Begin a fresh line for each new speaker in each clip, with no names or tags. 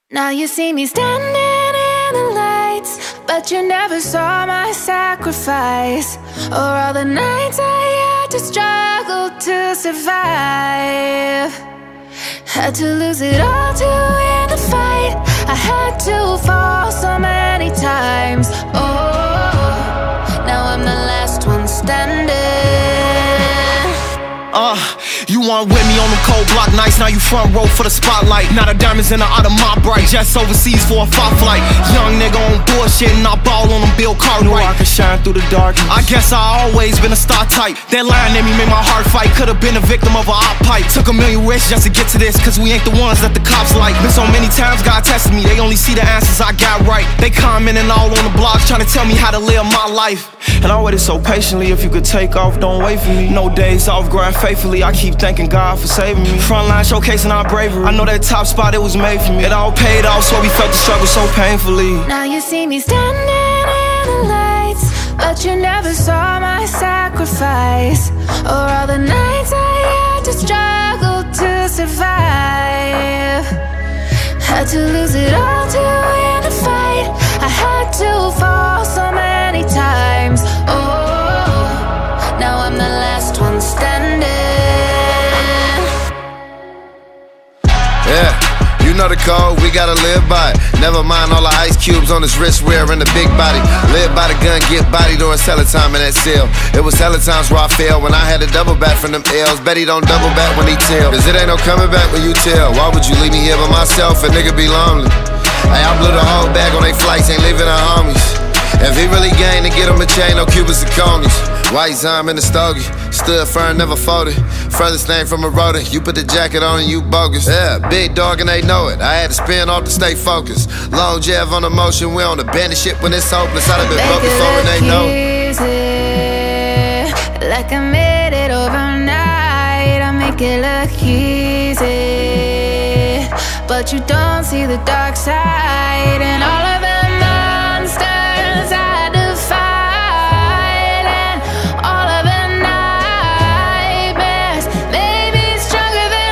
Now you see me standing in the lights, but you never saw my sacrifice, or all the nights I had to struggle to survive. Had to lose it all to win the fight. I had to fall so many times. Oh, now I'm the last one standing.
You weren't with me on them cold block nights. Now you front row for the spotlight. Now the diamonds in the out of my bright. Jets overseas for a fight flight. Young nigga on bullshit and I ball on them Bill Cartwright. Knew I could shine through the darkness. I guess I always been a star type. That line in me made my heart fight. Could've been a victim of a op pipe. Took a million risks just to get to this, cause we ain't the ones that the cops like. Been so many times God tested me. They only see the answers I got right. They commenting all on the blogs trying to tell me how to live my life. And I waited so patiently. If you could take off, don't wait for me. No days off, grind faithfully. I keep thanking God for saving me. Frontline showcasing our bravery. I know that top spot, it was made for me. It all paid off, so we felt the struggle so painfully.
Now you see me standing in the lights, but you never saw my sacrifice, or all the nights I had to struggle to survive. Had to lose it all to win the fight. I had to fall so many times. Oh, now I'm the last one standing.
Yeah, you know the code, we gotta live by it. Never mind all the ice cubes on his wrist wearing the big body. Live by the gun, get body during hella time in that cell. It was hella times where I failed when I had to double back from them L's. Bet he don't double back when he tell, cause it ain't no coming back when you tell. Why would you leave me here by myself? A nigga be lonely. Hey, I blew the whole bag on they flights, ain't leaving the homies. If he really gained to get him a chain, no Cubans and conies. White Zime in the stogie, stood firm, never folded. Furthest thing from a rodent, you put the jacket on and you bogus. Yeah, big dog and they know it. I had to spin off to stay focused. Long Jeff on the motion, we on the bandit shit when it's hopeless. I'd have been broke before and they know
it. Like I made it overnight, I make it look easy, but you don't see the dark side and all of the monsters I do fight, and all of the nightmares made me stronger than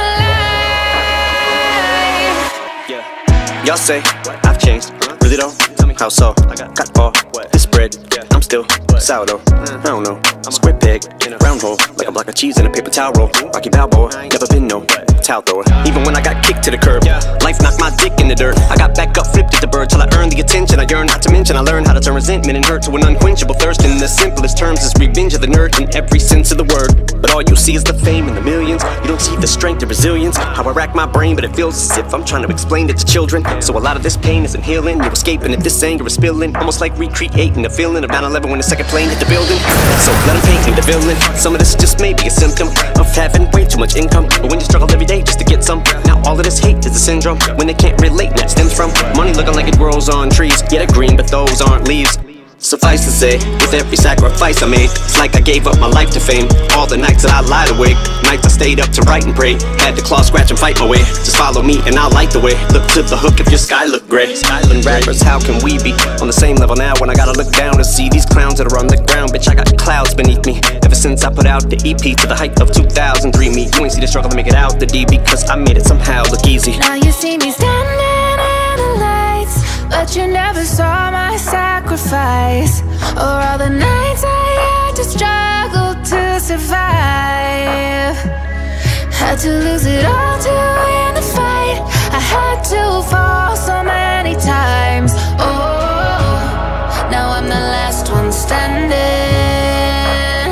life.
Yeah, y'all say I've changed, really though? Tell me how so? Got ball, this bread, I'm still sourdough. I don't know, square peg, round hole, like a block of cheese in a paper towel roll. Rocky Balboa, never been no towel thrower. Even when I got kicked to the curb, life knocked my dick in the dirt. I got back up, flipped at the bird till I earned the attention I yearned. Not to mention I learned how to turn resentment and hurt to an unquenchable thirst. In the simplest terms, is revenge of the nerd in every sense of the word. But all you see is the fame and the millions. You don't see the strength and resilience. How I rack my brain, but it feels as if I'm trying to explain it to children. So a lot of this pain isn't healing. You're escaping if this anger is spilling. Almost like recreating the feeling of 9/11 when the second plane hit the building. So let them paint me the villain. Some of this just may be a symptom of having way too much income. But when you struggle every day just to get some, now all of this hate is a syndrome. When they can't relate, and that stems from money looking like it grows on trees. Yeah, they're green, but those aren't leaves. Suffice to say, with every sacrifice I made, it's like I gave up my life to fame. All the nights that I lied awake, nights I stayed up to write and pray. Had to claw, scratch, and fight my way. Just follow me and I'll light the way. Look to the hook if your sky look gray. Island rappers, how can we be on the same level now when I gotta look down to see these clowns that are on the ground? Bitch, I got clouds beneath me. Ever since I put out the EP to the height of 2003 me. You ain't see the struggle to make it out the D, because I made it somehow look easy.
Now you see me standing in the lights, but you never saw my sacrifice, or all the nights I had to struggle to survive. Had to lose it all to win the fight. I had to fall so many times. Oh, now I'm the last one standing.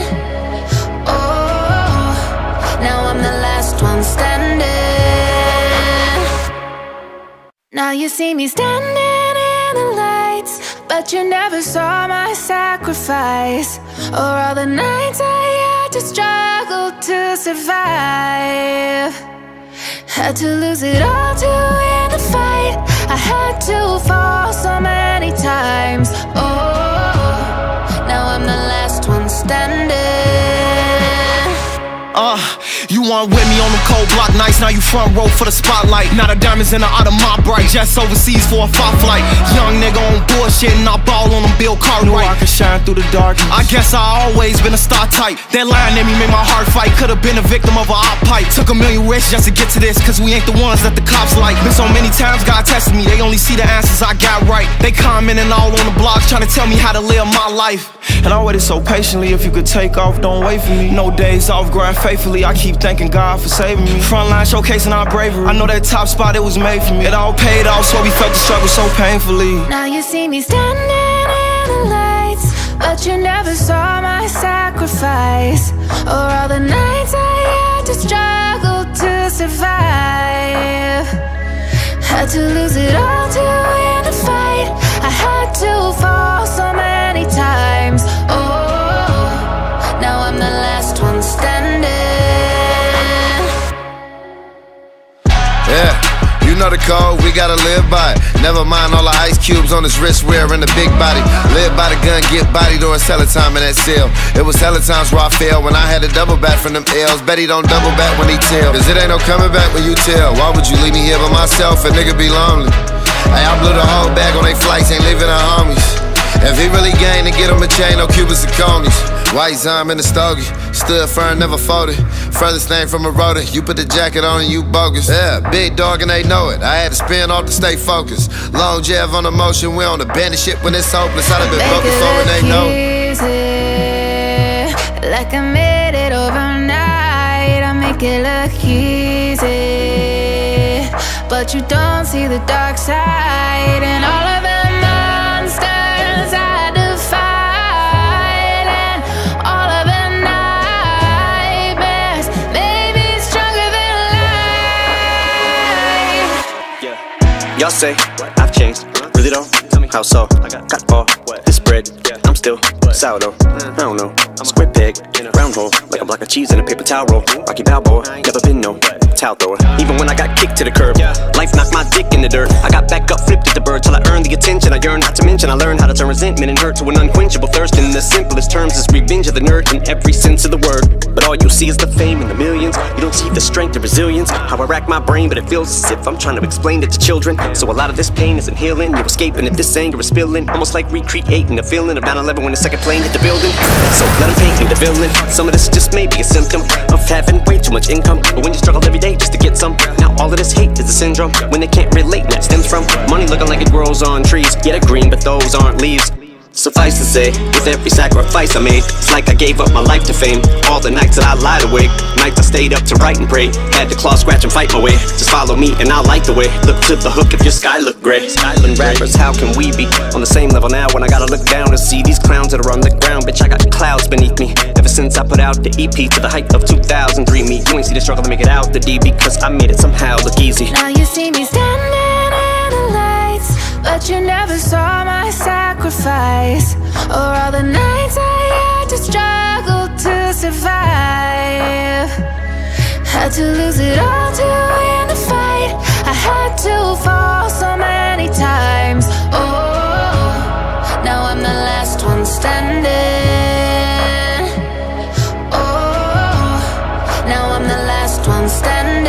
Oh, now I'm the last one standing. Now you see me standing in the lights, but you never saw my sacrifice, or all the nights I had to struggle to survive. Had to lose it all to win the fight. I had to fall so many times. Oh, now I'm the last one standing.
You weren't with me on them cold block nights, now you front row for the spotlight. Now the diamonds in the out of my bright, jets overseas for a fight flight. Young nigga on bullshit and I ball on them Bill Cartwright. Knew I could shine through the darkness. I guess I always been a star type. That line in me made my heart fight. Could've been a victim of a op pipe. Took a million risks just to get to this, cause we ain't the ones that the cops like. Been so many times God tested me, they only see the answers I got right. They commenting all on the blogs trying to tell me how to live my life. And I waited so patiently, if you could take off, don't wait for me. No days off, grind faithfully, I keep thanking God for saving me. Frontline showcasing our bravery, I know that top spot, it was made for me. It all paid off, so we felt the struggle so painfully.
Now you see me standing in the lights, but you never saw my sacrifice, or all the nights I had to struggle to survive. Had to lose it all to win the fight. I had to fall so many times. Oh, now I'm the last one standing.
Yeah, you know the code, we gotta live by it. Never mind all the ice cubes on his wrist wearing the big body. Live by the gun, get body during hella time in that cell. It was hella times where I failed when I had to double back from them L's. Bet he don't double back when he tell, cause it ain't no coming back when you tell. Why would you leave me here by myself? A nigga be lonely. Hey, I blew the whole bag on they flights, ain't leaving the homies. If he really gang, then get him a chain, no Cubans and conies. White Zime in the stogie, stood firm, never folded. Furthest name from a rodent, you put the jacket on and you bogus. Yeah, big dog and they know it, I had to spin off to stay focused. Long jab on the motion, we on the bandit shit when it's hopeless. I'd have been broke before and they know it.
Like I made it overnight, I make it look easy, but you don't see the dark side and all of the monsters I defied, and all of the nightmares made me stronger than life.
Yeah. Y'all say I've changed, really don't? Tell me how so. Got all this bread, I'm still sourdough. I don't know. Square peg, round hole, like a block of cheese in a paper towel roll. Rocky Balboa, never been no towel thrower. Even when I got kicked to the curb, life knocked my dick in the dirt. I got back up, flipped at the bird till I earned the attention I yearned. Not to mention I learned how to turn resentment and hurt to an unquenchable thirst. In the simplest terms is revenge of the nerd in every sense of the word. But all you see is the fame and the millions. You don't see the strength and resilience. How I rack my brain, but it feels as if I'm trying to explain it to children. So a lot of this pain isn't healing. You're escaping if this anger is spilling. Almost like recreating the feeling of 9/11 when the second plane hit the building. So let them paint me the villain. Some of this just may be a symptom of having way too much income. But when you struggle every day just to get some, now all of this hate is a syndrome. When they can't relate, and that stems from money looking like it grows on trees. Yeah, they're green, but those aren't leaves. Suffice to say, with every sacrifice I made, it's like I gave up my life to fame. All the nights that I lied awake, nights I stayed up to write and pray. Had to claw, scratch, and fight my way. Just follow me and I'll light the way. Look to the hook if your sky look gray. Skyland rappers, how can we be on the same level now when I gotta look down to see these clowns that are on the ground? Bitch, I got clouds beneath me. Ever since I put out the EP to the height of 2003, me, you ain't see the struggle to make it out the D, because I made it somehow look easy.
Now you see me standing in the lights, but you never saw my sacrifice, or all the nights I had to struggle to survive. Had to lose it all to win the fight. I had to fall so many times. Oh, now I'm the last one standing. Oh, now I'm the last one standing.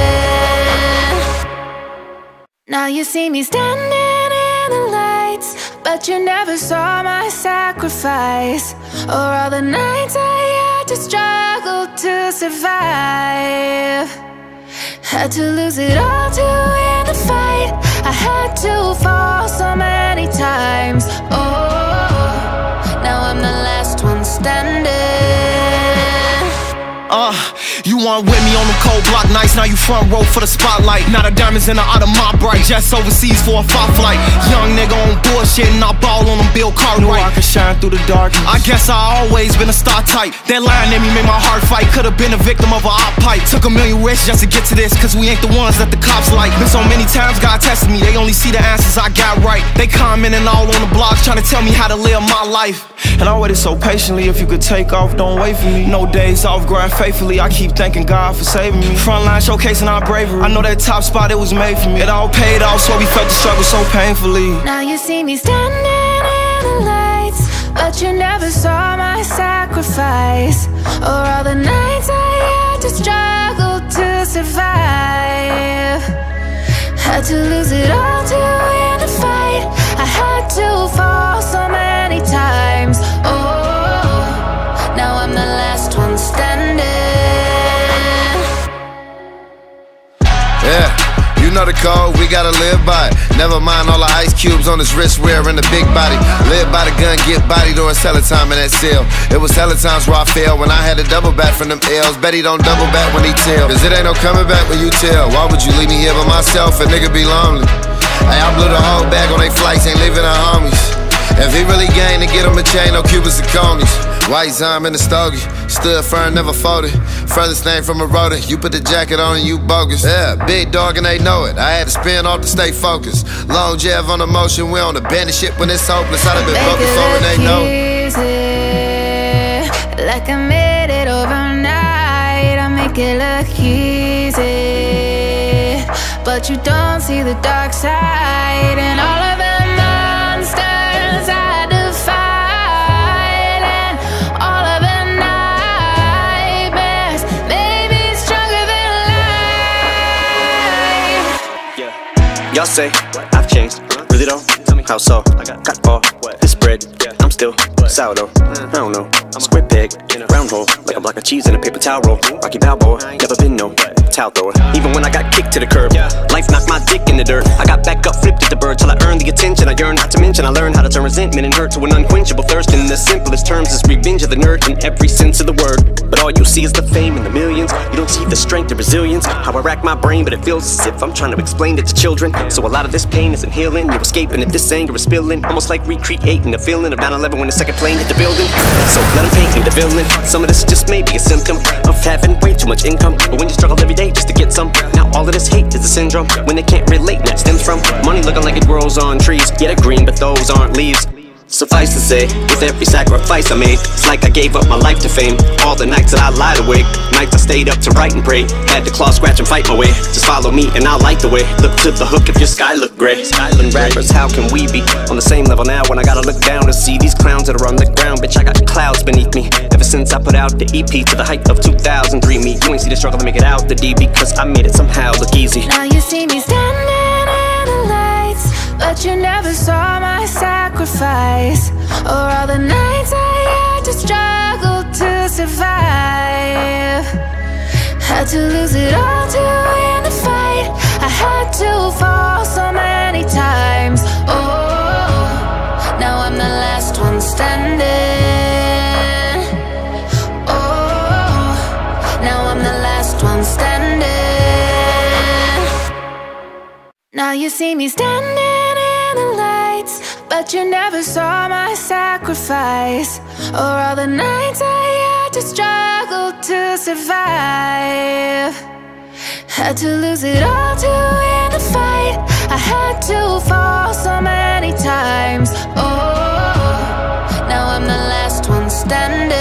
Now you see me standing in the lights, but you never saw my sacrifice, or all the nights I had to struggle to survive. Had to lose it all to win the fight. I had to fall so many times. Oh, now I'm the last one standing.
You weren't with me on them cold block nights, now you front row for the spotlight. Now the diamonds in the out of my bright, jets overseas for a fight flight. Young nigga on bullshit and I ball on them Bill Cartwright. Knew I could shine through the darkness. I guess I always been a star type. That line in me made my heart fight. Could've been a victim of a op pipe. Took a million risks just to get to this, cause we ain't the ones that the cops like. Been so many times God tested me, they only see the answers I got right. They commenting all on the blogs trying to tell me how to live my life. And I waited so patiently, if you could take off, don't wait for me. No days off, grind faithfully, I keep thanking God for saving me. Frontline showcasing our bravery, I know that top spot, it was made for me. It all paid off, so we felt the struggle so painfully.
Now you see me standing in the lights, but you never saw my sacrifice, or all the nights I had to struggle to survive. Had to lose it all to win the fight. I had to fall so many times. Oh, now I'm the last one standing.
Yeah, you know the code, we gotta live by it. Never mind all the ice cubes on his wrist wearing the big body. Live by the gun, get bodied, or it's hella time in that cell. It was hella times where I failed when I had to double back from them L's. Bet he don't double back when he tell, cause it ain't no coming back when you tell. Why would you leave me here by myself? A nigga be lonely. Hey, I blew the whole bag on they flights, ain't leaving our homies. If he really gained to get him a chain, no Cubans and conies. White Zime in the stogie, stood firm, never folded. Furthest thing from a rotor, you put the jacket on and you bogus. Yeah, big dog and they know it. I had to spin off to stay focused. Long Jeff on the motion, we on the bandit shit when it's hopeless. I'd have been broke before and they know
it. Like I made it overnight, I make it look easy. But you don't see the dark side and all of the monsters I defied, and all of the nightmares made me stronger than life.
Yeah. Y'all say I've changed, really though? Tell me how so? Got all this bread, I'm still sourdough. I don't know. Square peg, round hole, like a block of cheese in a paper towel roll. Rocky Balboa, never been no towel thrower. Even when I got kicked to the curb, life knocked my dick in the dirt. I got back up, flipped at the bird till I earned the attention I yearned. Not to mention I learned how to turn resentment and hurt to an unquenchable thirst. In the simplest terms, is revenge of the nerd in every sense of the word. But all you see is the fame and the millions. You don't see the strength and resilience. How I rack my brain, but it feels as if I'm trying to explain it to children. So a lot of this pain isn't healing. You're escaping if this anger is spilling. Almost like recreating the feeling of 9/11 when the second plane hit the building. So let them paint me the villain. Some of this just may be a symptom of having way too much income. But when you struggle every day just to get some, now all of this hate is a syndrome. When they can't relate, and that stems from money looking like it grows on trees. Yeah, they're green, but those aren't leaves. Suffice to say, with every sacrifice I made, it's like I gave up my life to fame. All the nights that I lied awake, nights I stayed up to write and pray. Had to claw, scratch, and fight my way. Just follow me and I'll light the way. Look to the hook if your sky look gray. Skyland rappers, how can we be on the same level now when I gotta look down to see these clowns that are on the ground? Bitch, I got clouds beneath me. Ever since I put out the EP to the height of 2003, me, you ain't see the struggle to make it out the D, because I made it somehow look easy.
Now you see me standing in the lights, but you never saw my sacrifice, or all the nights I had to struggle to survive. Had to lose it all to win the fight. I had to fall so many times. Oh, now I'm the last one standing. Oh, now I'm the last one standing. Now you see me standing in the lights, but you never saw my sacrifice, or all the nights I had to struggle to survive. Had to lose it all to win the fight. I had to fall so many times. Oh, now I'm the last one standing.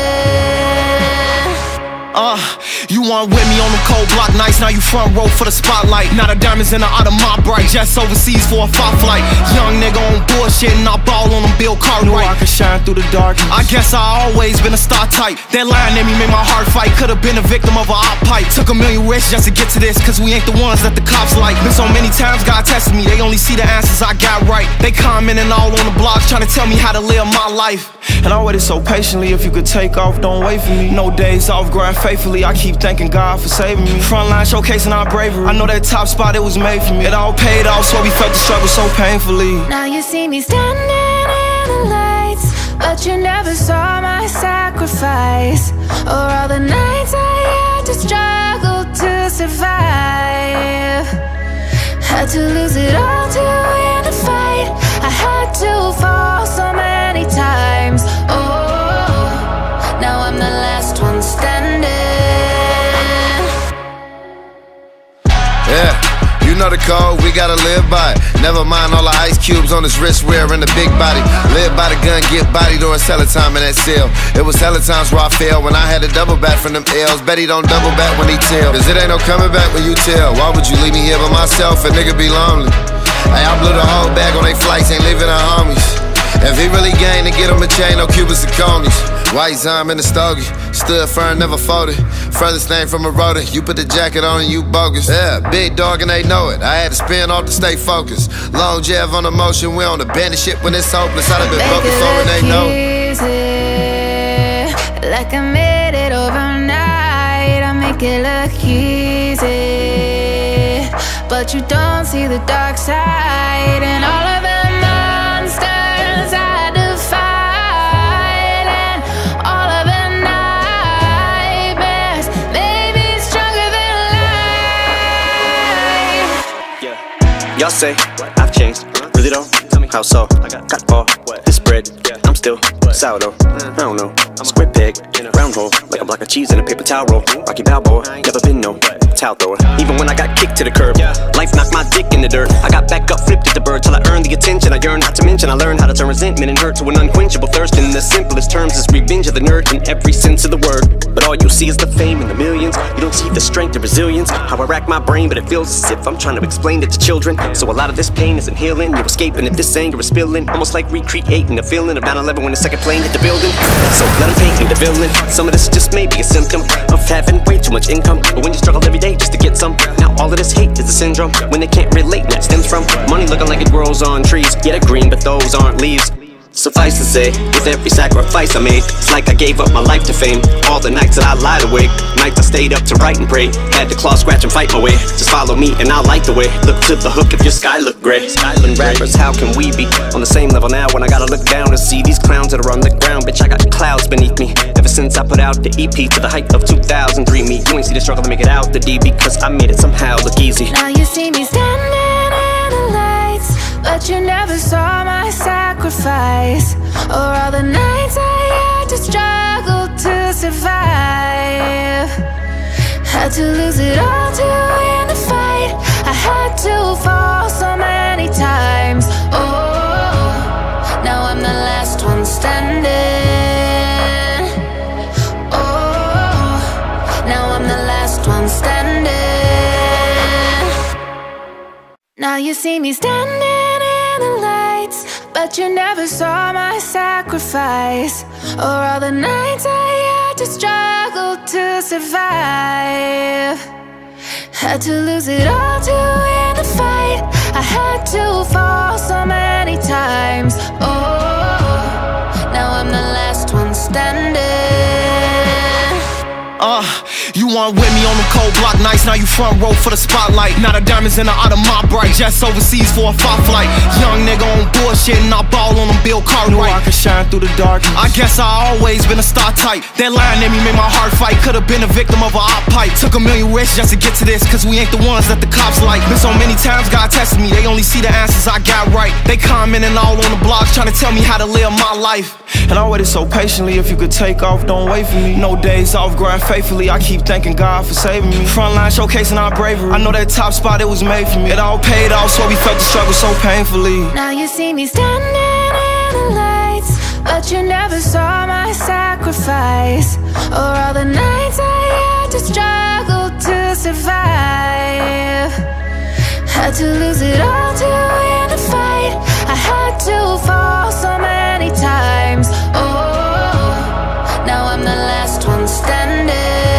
You weren't with me on the cold block nights, now you front row for the spotlight. Now the diamonds in the out of my bright, just overseas for a fight flight. Young nigga on bullshit and I ball on them Bill Cartwright. Knew I could shine through the dark. I guess I always been a star type. That line in me made my heart fight. Could've been a victim of a op pipe. Took a million risks just to get to this, cause we ain't the ones that the cops like. Been so many times God tested me, they only see the answers I got right. They commenting all on the blogs trying to tell me how to live my life. And I waited so patiently, if you could take off, don't wait for me. No days off, grind faithfully, I keep thanking God for saving me. Frontline showcasing our bravery, I know that top spot, it was made for me. It all paid off, so we felt the struggle so painfully.
Now you see me standing in the lights, but you never saw my sacrifice, or all the nights I had to struggle to survive. Had to lose it all to win the fight. I had to fall so many times. Oh, now I'm the last one standing.
Yeah, you know the code, we gotta live by it. Never mind all the ice cubes on his wrist wearing the big body. Live by the gun, get bodied, or it's hella time in that cell. It was hella times where I failed when I had to double back from them L's. Bet he don't double back when he tell, cause it ain't no coming back when you tell. Why would you leave me here by myself? A nigga be lonely. Hey, I blew the whole bag on they flights, ain't leaving our homies. If he really gang, then get him a chain, no Cubans and conies. White Zime in the stogie, stood firm, never folded. Furthest name from a rodent, you put the jacket on and you bogus. Yeah, big dog and they know it, I had to spin off to stay focused. Long Jeff on the motion, we on the bandit shit when it's hopeless. I'd have been broke before and they know it.
Like I made it overnight, I make it look easy, but you don't see the dark side and all of the monsters I defied and all of the nightmares made me stronger than life.
Yeah. Y'all say I've changed, really though? Tell me how so. Got all this bread, I'm still sourdough. I don't know. Square peg, round hole, like a block of cheese in a paper towel roll. Rocky Balboa, never been no towel thrower. Even when I got kicked to the curb, life knocked my dick in the dirt. I got back up, flipped at the bird till I earned the attention I yearned. Not to mention I learned how to turn resentment and hurt to an unquenchable thirst. In the simplest terms, is revenge of the nerd in every sense of the word. But all you see is the fame and the millions. You don't see the strength and resilience. How I rack my brain, but it feels as if I'm trying to explain it to children. So a lot of this pain isn't healing. You're escaping if this anger is spilling. Almost like recreating the feeling of 9/11 when the second plane hit the building. So let them paint me the villain. Some of this just may be a symptom of having way too much income. But when you struggle every day just to get some, now all of this hate is a syndrome. When they can't relate, that stems from money looking like it grows on trees. Yeah, they're green, but those aren't leaves. Suffice to say, with every sacrifice I made, it's like I gave up my life to fame. All the nights that I lied awake, nights I stayed up to write and pray. Had to claw, scratch, and fight my way. Just follow me and I'll light the way. Look to the hook if your sky look gray. Skyland rappers, how can we be on the same level now when I gotta look down and see these clowns that are on the ground? Bitch, I got clouds beneath me. Ever since I put out the EP to the height of 2003. Me, you ain't see the struggle to make it out the D because I made it somehow look easy.
Now you see me standing in the lights, but you never saw my sacrifice, or all the nights I had to struggle to survive. Had to lose it all to win the fight. I had to fall so many times. Oh, now I'm the last one standing. Oh, now I'm the last one standing. Now you see me standing in the lights, but you never saw my sacrifice, or all the nights I had to struggle to survive. Had to lose it all to win the fight. I had to fall so many times. Oh, now I'm the last one standing.
You weren't with me on them cold block nights, now you front row for the spotlight. Now the diamonds in the out of my bright, just overseas for a fight flight. Young nigga on bullshit and I ball on them Bill Cartwright. Knew I could shine through the darkness. I guess I always been a star type. That line in me made my heart fight. Could've been a victim of a op pipe. Took a million risks just to get to this, cause we ain't the ones that the cops like. Been so many times God tested me, they only see the answers I got right. They commenting all on the blogs trying to tell me how to live my life. And I waited so patiently, if you could take off, don't wait for me. No days off, grind faithfully, I keep thanking God for saving me. Frontline showcasing our bravery, I know that top spot, it was made for me. It all paid off, so we felt the struggle so painfully.
Now you see me standing in the lights, but you never saw my sacrifice, or all the nights I had to struggle to survive. Had to lose it all to win the fight. I had to fall so many times. Oh, now I'm the last one standing.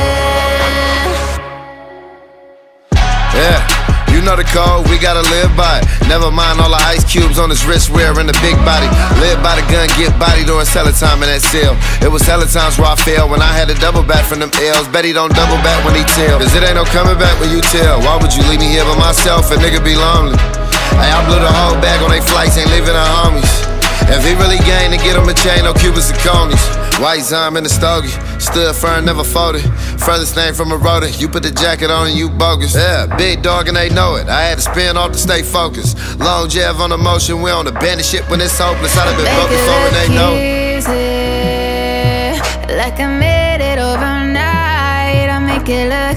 Yeah, you know the code, we gotta live by it. Never mind all the ice cubes on his wrist wearing the big body. Live by the gun, get body during hella time in that cell. It was hella times where I failed when I had to double back from them L's. Bet he don't double back when he tell, cause it ain't no coming back when you tell. Why would you leave me here by myself? A nigga be lonely. Hey, I blew the whole bag on they flights, ain't leaving our homies. If he really gang, then get him a chain, no Cubans and conies. White Zime in the stogie, stood firm, never folded. Furthest name from a rodent, you put the jacket on and you bogus. Yeah, big dog and they know it, I had to spin off to stay focused. Long Jeff on the motion, we on the bandit shit when it's hopeless. I'd have been broke before and they know it.
Like I made it overnight, I make it look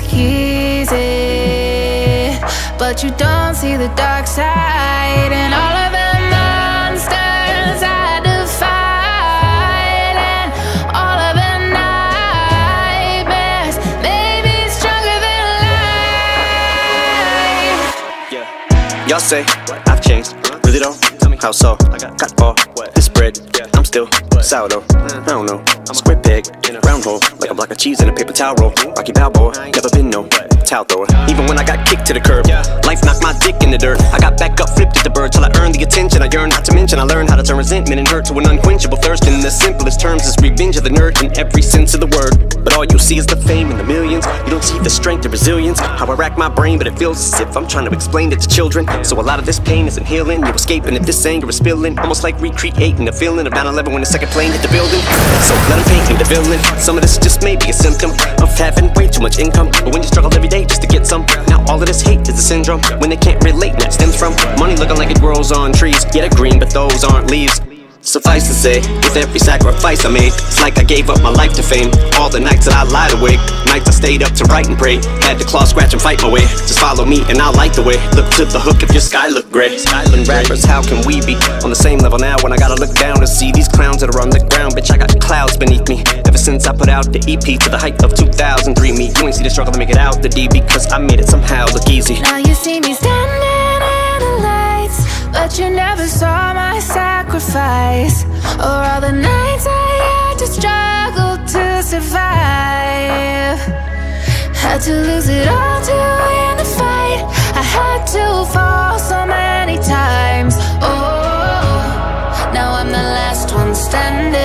easy, but you don't see the dark side and all of the monsters I defied and all of the nightmares made me stronger than life.
Yeah, y'all say I've changed, really though? How so? Got all this bread, I'm still sourdough. I don't know. Square peg, round hole, like a block of cheese in a paper towel roll. Rocky Balboa, never been no towel thrower. Even when I got kicked to the curb, life knocked my dick in the dirt. I got back up, flipped at the bird till I earned the attention I yearned. Not to mention I learned how to turn resentment and hurt to an unquenchable thirst. In the simplest terms, is revenge of the nerd in every sense of the word. But all you see is the fame and the millions. You don't see the strength and resilience. How I rack my brain, but it feels as if I'm trying to explain it to children. So a lot of this pain isn't healing. You're escaping if this anger is spilling. Almost like recreating the feeling of 9/11 when the second plane hit the building. So let them paint me the villain. Some of this just may be a symptom of having way too much income. But when you struggle every day just to get some, now all of this hate is a syndrome. When they can't relate, and that stems from money looking like it grows on trees. Yeah, they're green, but those aren't leaves. Suffice to say, with every sacrifice I made, it's like I gave up my life to fame. All the nights that I lied awake, nights I stayed up to write and pray. Had to claw, scratch, and fight my way. Just follow me and I'll light the way. Look to the hook if your sky look gray. Skyland rappers, how can we be on the same level now when I gotta look down to see these clowns that are on the ground? Bitch, I got clouds beneath me. Ever since I put out the EP to the height of 2003, me, you ain't see the struggle to make it out the D because I made it somehow look easy.
Now you see me standing in the lights, but you never saw my sacrifice, or all the nights I had to struggle to survive. Had to lose it all to win the fight. I had to fall so many times. Oh, now I'm the last one standing.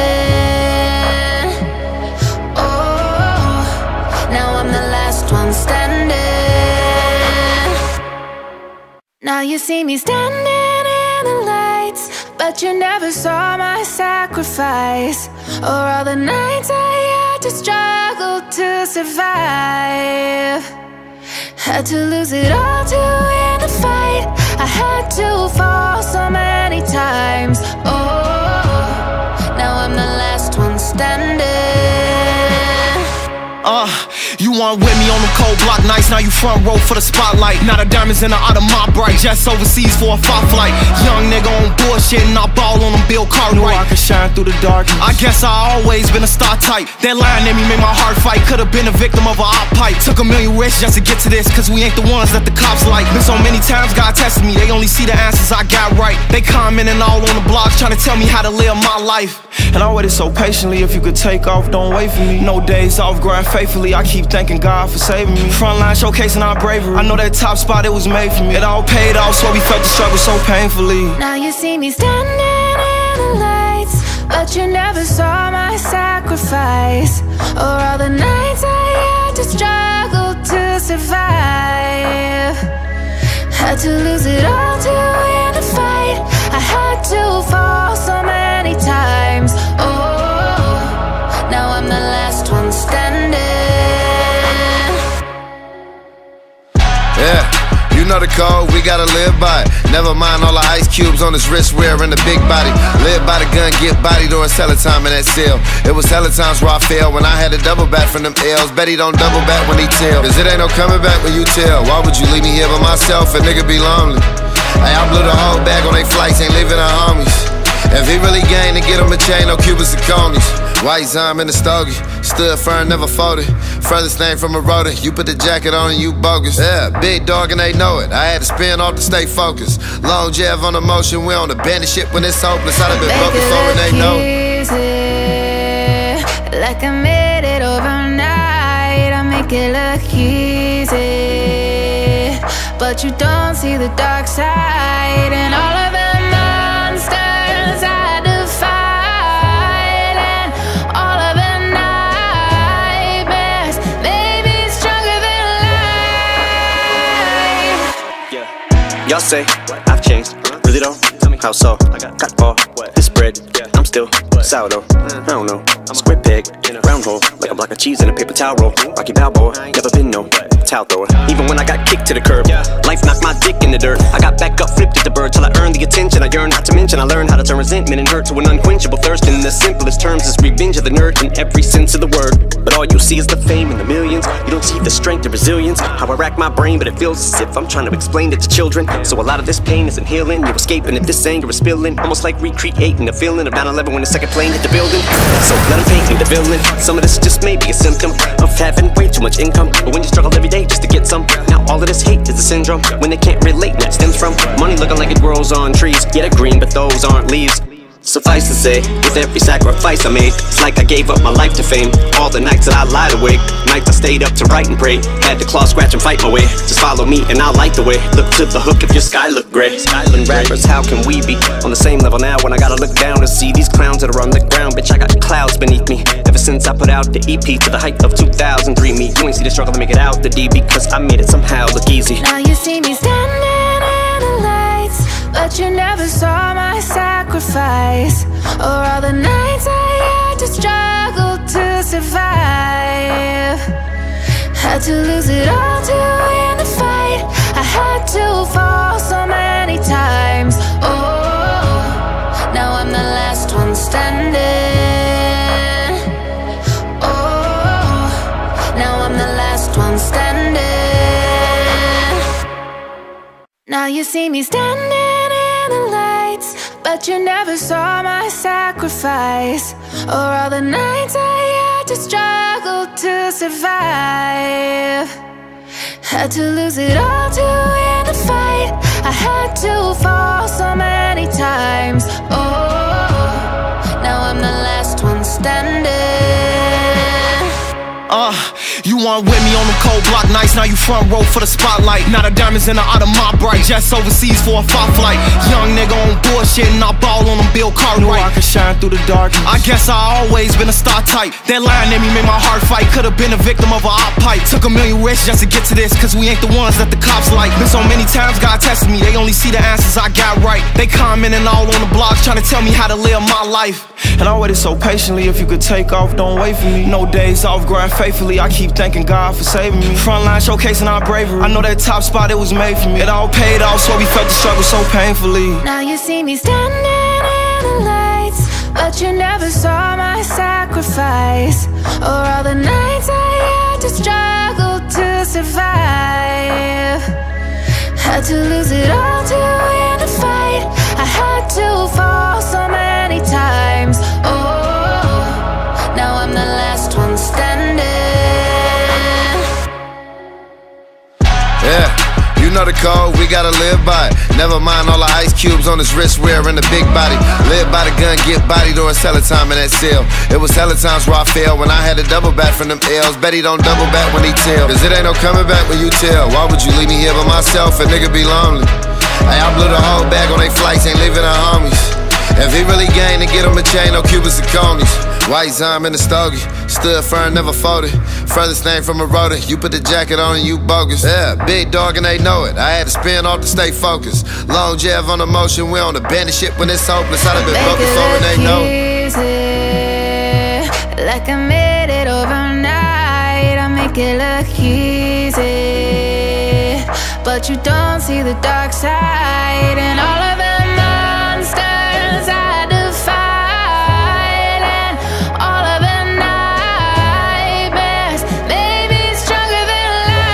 Oh, now I'm the last one standing. Now you see me standing in the lights, but you never saw my sacrifice, or all the nights I had to struggle to survive. Had to lose it all to win the fight. I had to fall so many times. Oh, now I'm the last one standing.
You weren't with me on the cold block nights, now you front row for the spotlight. Now the diamonds in the out of my bright, jets overseas for a fight flight. Young nigga on bullshit and I ball on them Bill Cartwright. Knew I could shine through the dark. I guess I always been a star type. That line in me made my heart fight. Could've been a victim of a op pipe. Took a million risks just to get to this, cause we ain't the ones that the cops like. Been so many times God tested me, they only see the answers I got right. They commenting all on the blogs trying to tell me how to live my life. And I waited so patiently, if you could take off, don't wait for me. No days off, grind faithfully, I keep thanking God for saving me. Frontline showcasing our bravery, I know that top spot, it was made for me. It all paid off, so we felt the struggle so painfully.
Now you see me standing in the lights, but you never saw my sacrifice, or all the nights I had to struggle to survive. Had to lose it all to win the fight. I had to fall so many times. Oh, now I'm the last one standing.
Yeah, you know the code, we gotta live by it. Never mind all the ice cubes on his wrist wearing the big body. Live by the gun, get body during cellar time in that cell. It was hella times where I failed when I had to double back from them L's. Bet he don't double back when he tell, cause it ain't no coming back when you tell. Why would you leave me here by myself? A nigga be lonely. Hey, I blew the whole bag on they flights, ain't leaving our homies. If he really gang, then get him a chain, no Cubans and conies. White Zime in the stogie, stood firm, never folded. Furthest thing from a rotor, you put the jacket on and you bogus. Yeah, big dog and they know it, I had to spin off to stay focused. Long jab on the motion, we on the bandit shit when it's hopeless. I'd have been broke before and they know it.
Like I made it overnight, I make it look easy, but you don't see the dark side and all of the monsters I defied, and all of the nightmares made me stronger than life.
Yeah. Y'all say I've changed, really though? How so? Got all this bread, I'm still sourdough. I don't know. Square peg, round hole, like a block of cheese in a paper towel roll. Rocky Balboa, never been no towel thrower. Even when I got kicked to the curb, life knocked my dick in the dirt. I got back up, flipped at the bird till I earned the attention I yearned. Not to mention I learned how to turn resentment and hurt to an unquenchable thirst. In the simplest terms, is revenge of the nerd in every sense of the word. But all you see is the fame and the millions. You don't see the strength and resilience. How I rack my brain, but it feels as if I'm trying to explain it to children. So a lot of this pain isn't healing. You're escaping if this anger is spilling, almost like recreating the feeling of 9/11 when the second plane hit the building. So let them paint me the villain. Some of this just may be a symptom of having way too much income, but when you struggle every day just to get some, now all of this hate is a syndrome. When they can't relate, that stems from money looking like it grows on trees. Yeah, they're green, but those aren't leaves. Suffice to say, with every sacrifice I made, it's like I gave up my life to fame. All the nights that I lied awake, nights I stayed up to write and pray, had to claw, scratch and fight my way. Just follow me and I'll light the way. Look to the hook if your sky look gray. Skyland rappers, how can we be on the same level now when I gotta look down and see these clowns that are on the ground? Bitch, I got clouds beneath me ever since I put out the EP to the height of 2003. Me, you ain't see the struggle to make it out the D, because I made it somehow look easy.
Now you see me standing in the lights, but you never saw my sacrifice, or all the nights I had to struggle to survive. Had to lose it all to win the fight. I had to fall so many times. Oh, now I'm the last one standing. Oh, now I'm the last one standing. Now you see me standing in the lights, but you never saw my sacrifice, or all the nights I had to struggle to survive. Had to lose it all to win the fight. I had to fall so many times. Oh, now I'm the last one standing.
You weren't with me on them cold block nights, now you front row for the spotlight. Now the diamonds in the out of my bright, jets overseas for a fight flight. Young nigga on bullshit and I ball on them Bill Cartwright. Knew I could shine through the darkness. I guess I always been a star type. That line in me made my heart fight. Could've been a victim of a op pipe. Took a million risks just to get to this, cause we ain't the ones that the cops like. Been so many times God tested me, they only see the answers I got right. They commenting all on the blogs trying to tell me how to live my life, and I waited so patiently. If you could take off, don't wait for me. No days off, grind faithfully. I keep thanking God for saving me. Frontline showcasing our bravery. I know that top spot, it was made for me. It all paid off, so we felt the struggle so painfully.
Now you see me standing in the lights, but you never saw my sacrifice, or all the nights I had to struggle to survive. Had to lose it all to win the fight. I had to fall so many times. Oh, now I'm the last one standing.
Yeah, you know the code, we gotta live by it. Never mind all the ice cubes on his wrist wearing the big body. Live by the gun, get bodied, or it's hella time in that cell. It was hella times where I failed when I had to double back from them L's. Bet he don't double back when he tell, cause it ain't no coming back when you tell. Why would you leave me here by myself? A nigga be lonely. Hey, I blew the whole bag on they flights, ain't leaving the homies. If he really gained, to get him a chain, no Cubans and conies. White Zime in the stogie, stood firm, never folded. Furthest name from a rotor, you put the jacket on and you bogus. Yeah, big dog and they know it, I had to spin off to stay focused. Long Jeff on the motion, we on the bandit shit when it's hopeless. I'd have been broke before and they know it.
Like I made it overnight, I make it look easy, but you don't see the dark side and all of the monsters I defied, and all of the nightmares made me stronger than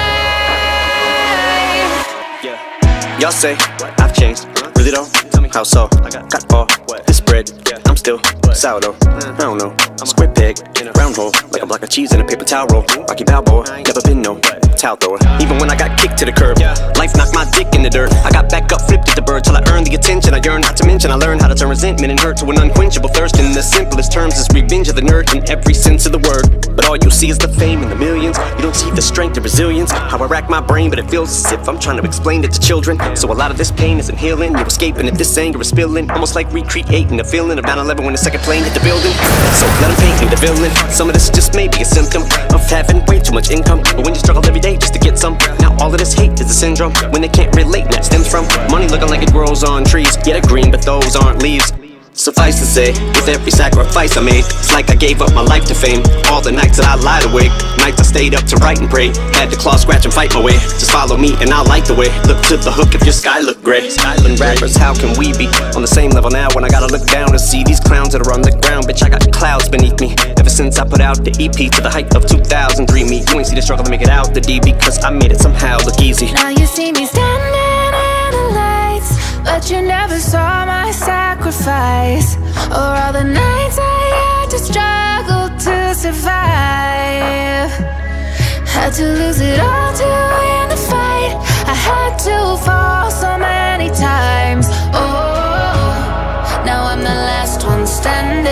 life.
Yeah, y'all say I've changed, really though? Tell me how so? Got all this bread, I'm still sourdough. I don't know, square peg, round hole, like a block of cheese in a paper towel roll. Rocky Balboa, never been no towel thrower. Even when I got kicked to the curb, life knocked my dick in the dirt. I got back up, flipped at the bird till I earned the attention I yearned. Not to mention I learned how to turn resentment and hurt to an unquenchable thirst. In the simplest terms, is revenge of the nerd in every sense of the word. But all you see is the fame and the millions. You don't see the strength and resilience. How I rack my brain, but it feels as if I'm trying to explain it to children. So a lot of this pain isn't healing. You're escaping if this anger is spilling, almost like recreating the feeling of 9/11 when the second plane hit the building. So let them paint me the villain. Some of this just may be a symptom of having way too much income, but when you struggle every day just to get some, now all of this hate is a syndrome. When they can't relate, that stems from money looking like it grows on trees. Yeah, they're green, but those aren't leaves. Suffice to say, with every sacrifice I made, it's like I gave up my life to fame. All the nights that I lied awake, nights I stayed up to write and pray, had to claw, scratch and fight my way. Just follow me and I'll light the way. Look to the hook if your sky look gray. Skyland rappers, how can we be on the same level now when I gotta look down and see these clowns that are on the ground? Bitch, I got clouds beneath me ever since I put out the EP to the height of 2003. Me, you ain't see the struggle to make it out the D, because I made it somehow look easy.
Now you see me standing in the lights, but you never saw my sacrifice, or all the nights I had to struggle to survive. Had to lose it all to win the fight. I had to fall so many times. Oh, now I'm the last one standing.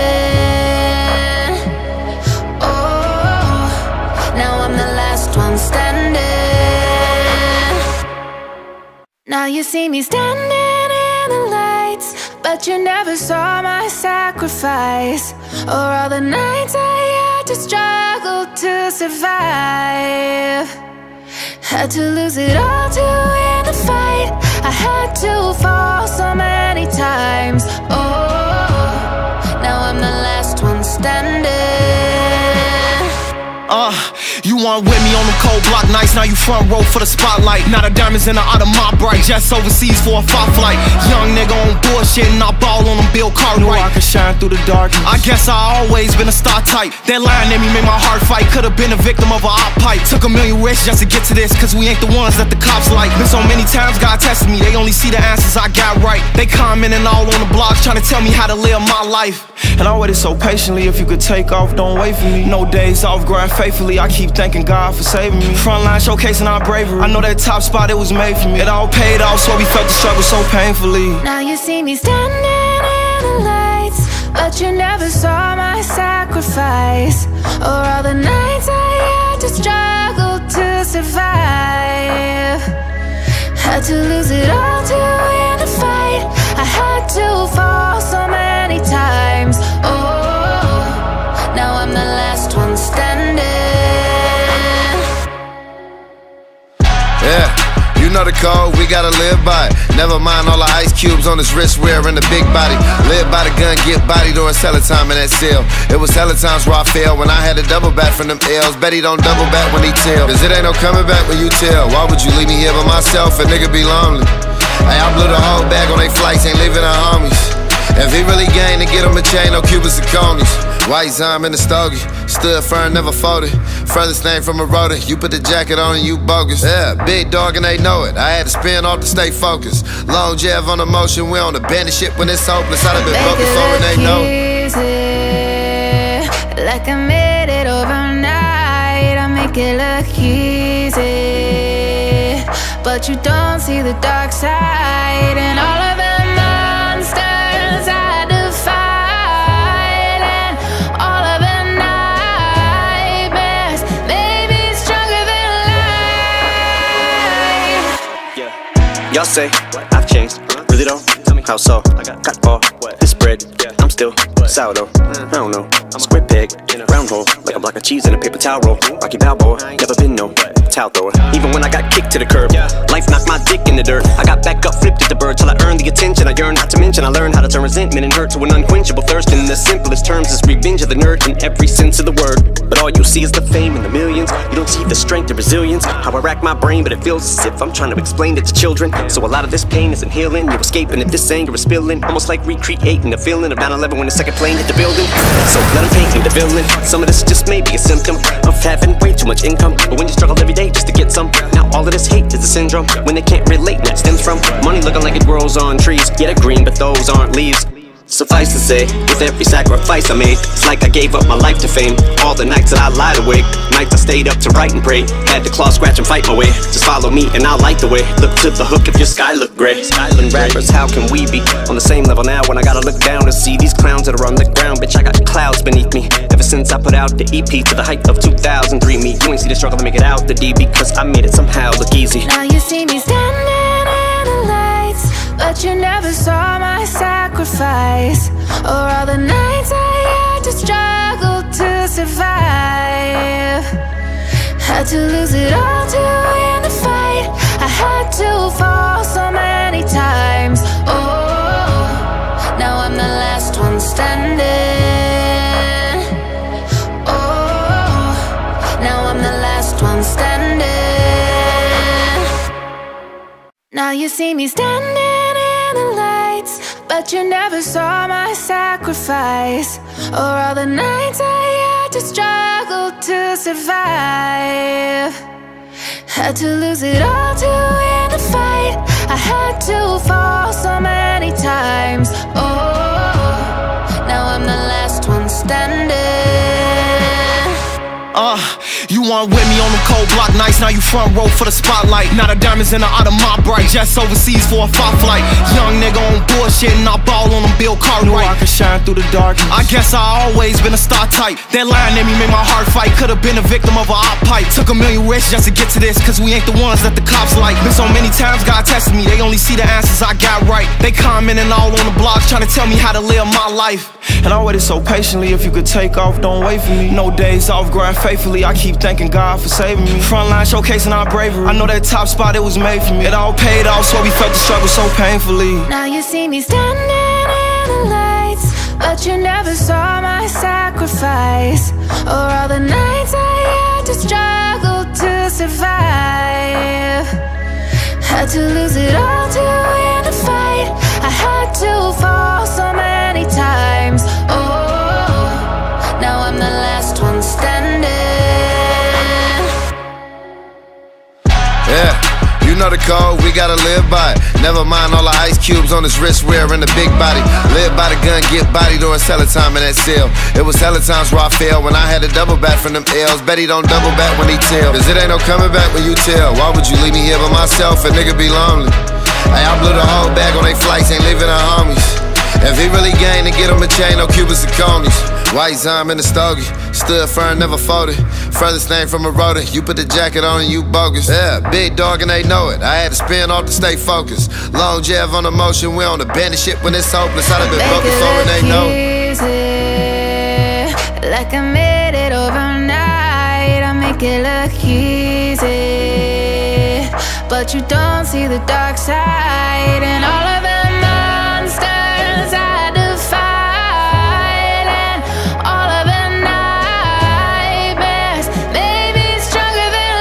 Oh, now I'm the last one standing. Now you see me standing in the lights, but you never saw my sacrifice, or all the nights I had to struggle to survive. Had to lose it all to win the fight. I had to fall so many times. Oh, now I'm the last one standing.
You weren't with me on the cold block nights, now you front row for the spotlight. Now the diamonds in the out of my bright, just overseas for a fight flight. Young nigga on bullshit and I ball on them Bill Cartwright. Know I can shine through the dark. I guess I always been a star type. That line in me made my heart fight. Could've been a victim of a op pipe. Took a million risks just to get to this, cause we ain't the ones that the cops like. Been so many times God tested me, they only see the answers I got right. They commenting all on the blogs trying to tell me how to live my life. And I waited so patiently, if you could take off, don't wait for me. No days off, grind faithfully, I keep thanking God for saving me. Frontline showcasing our bravery, I know that top spot, it was made for me. It all paid off, so we felt the struggle so painfully.
Now you see me standing in the lights, but you never saw my sacrifice, or all the nights I had to struggle to survive. Had to lose it all to win the fight. I had to fall so many times. Oh, now I'm the last one standing.
Yeah, you know the code, we gotta live by it. Never mind all the ice cubes on his wrist wearing the big body. Live by the gun, get body during selling time in that cell. It was hella times where I failed when I had to double back from them L's. Bet he don't double back when he tell, cause it ain't no coming back when you tell. Why would you leave me here by myself? A nigga be lonely. Hey, I blew the whole bag on they flights, ain't leaving our homies. If he really gained to get him a chain, no Cubans and conies. White Zime in the stogie, stood firm, never folded. Furthest thing from a rotor, you put the jacket on and you bogus. Yeah, big dog and they know it, I had to spin off to stay focused. Long jab on emotion, we on the bandit shit when it's hopeless. I'd have been broke before and they know
it. Like I made it overnight, I make it look easy, but you don't see the dark side and all of the monsters I defied, and all of the nightmares made me stronger than life.
Yeah. Y'all say I've changed, really though? Tell me how so? Got all this bread, I'm still sourdough. I don't know, square peg, round hole, like a block of cheese in a paper towel roll. Rocky Balboa, never been no towel thrower. Even when I got kicked to the curb, life knocked my dick in the dirt. I got back up, flipped at the bird till I earned the attention I yearned. Not to mention I learned how to turn resentment and hurt to an unquenchable thirst. In the simplest terms, is revenge of the nerd in every sense of the word. But all you see is the fame and the millions. You don't see the strength and resilience. How I rack my brain, but it feels as if I'm trying to explain it to children. So a lot of this pain isn't healing. You're escaping if this anger is spilling. Almost like recreating the feeling of 9/11 when the second plane hit the building. So let them paint me the villain. Some of this just may be a symptom of having way too much income. But when you struggle every day just to get some, now all of this hate is a syndrome. When they can't relate, and that stems from money looking like it grows on trees. Yeah, they're green, but those aren't leaves. Suffice to say, with every sacrifice I made, it's like I gave up my life to fame. All the nights that I lied awake, nights I stayed up to write and pray. Had to claw, scratch, and fight my way. Just follow me and I'll light the way. Look to the hook if your sky look gray. Skyland rappers, how can we be on the same level now when I gotta look down to see these clowns that are on the ground? Bitch, I got clouds beneath me. Ever since I put out the EP to the height of 2003. Me, you ain't see the struggle to make it out the D, because I made it somehow look easy.
Now you see me standing in the lights, but you never saw my sacrifice, or all the nights I had to struggle to survive. Had to lose it all to win the fight. I had to fall so many times. Oh, now I'm the last one standing. Oh, now I'm the last one standing. Now you see me standing in the lights, but you never saw my sacrifice, or all the nights I had to struggle to survive. Had to lose it all to win the fight. I had to fall so many times. Oh, now I'm the last one standing.
You weren't with me on them cold block nights, now you front row for the spotlight. Now the diamonds in the out of my bright, just overseas for a fight flight. Young nigga on bullshit and I ball on them Bill Cartwright. I can shine through the dark. I guess I always been a star type. That line in me made my heart fight. Could've been a victim of a op pipe. Took a million risks just to get to this, cause we ain't the ones that the cops like. Been so many times God tested me, they only see the answers I got right. They commenting all on the blogs trying to tell me how to live my life. And I waited so patiently, if you could take off, don't wait for me. No days off, grind faithfully, I keep thanking God for saving me. Frontline showcasing our bravery, I know that top spot, it was made for me. It all paid off, so we felt the struggle so painfully.
Now you see me standing in the lights, but you never saw my sacrifice, or all the nights I had to struggle to survive. Had to lose it all to win the fight. I had to fall so many times. Oh, now I'm the last one standing.
Yeah, you know the code, we gotta live by it. Never mind all the ice cubes on his wrist wearing the big body. Live by the gun, get body during hella time in that cell. It was hella times where I failed when I had to double back from them L's. Bet he don't double back when he tell, cause it ain't no coming back when you tell. Why would you leave me here by myself? A nigga be lonely. Hey, I blew the whole bag on they flights, ain't leaving the homies. If he really gained, then get him a chain, no Cubans and conies. White Zime in the stogie, stood firm, never folded. Furthest name from a rotor, you put the jacket on and you bogus. Yeah, big dog and they know it, I had to spin off to stay focused. Long jab on the motion, we on the bandit shit when it's hopeless. I'd have been broke before and they know it.
Like I made it overnight, I make it look easy, but you don't see the dark side and all of the monsters I defied, and all of the nightmares made me stronger than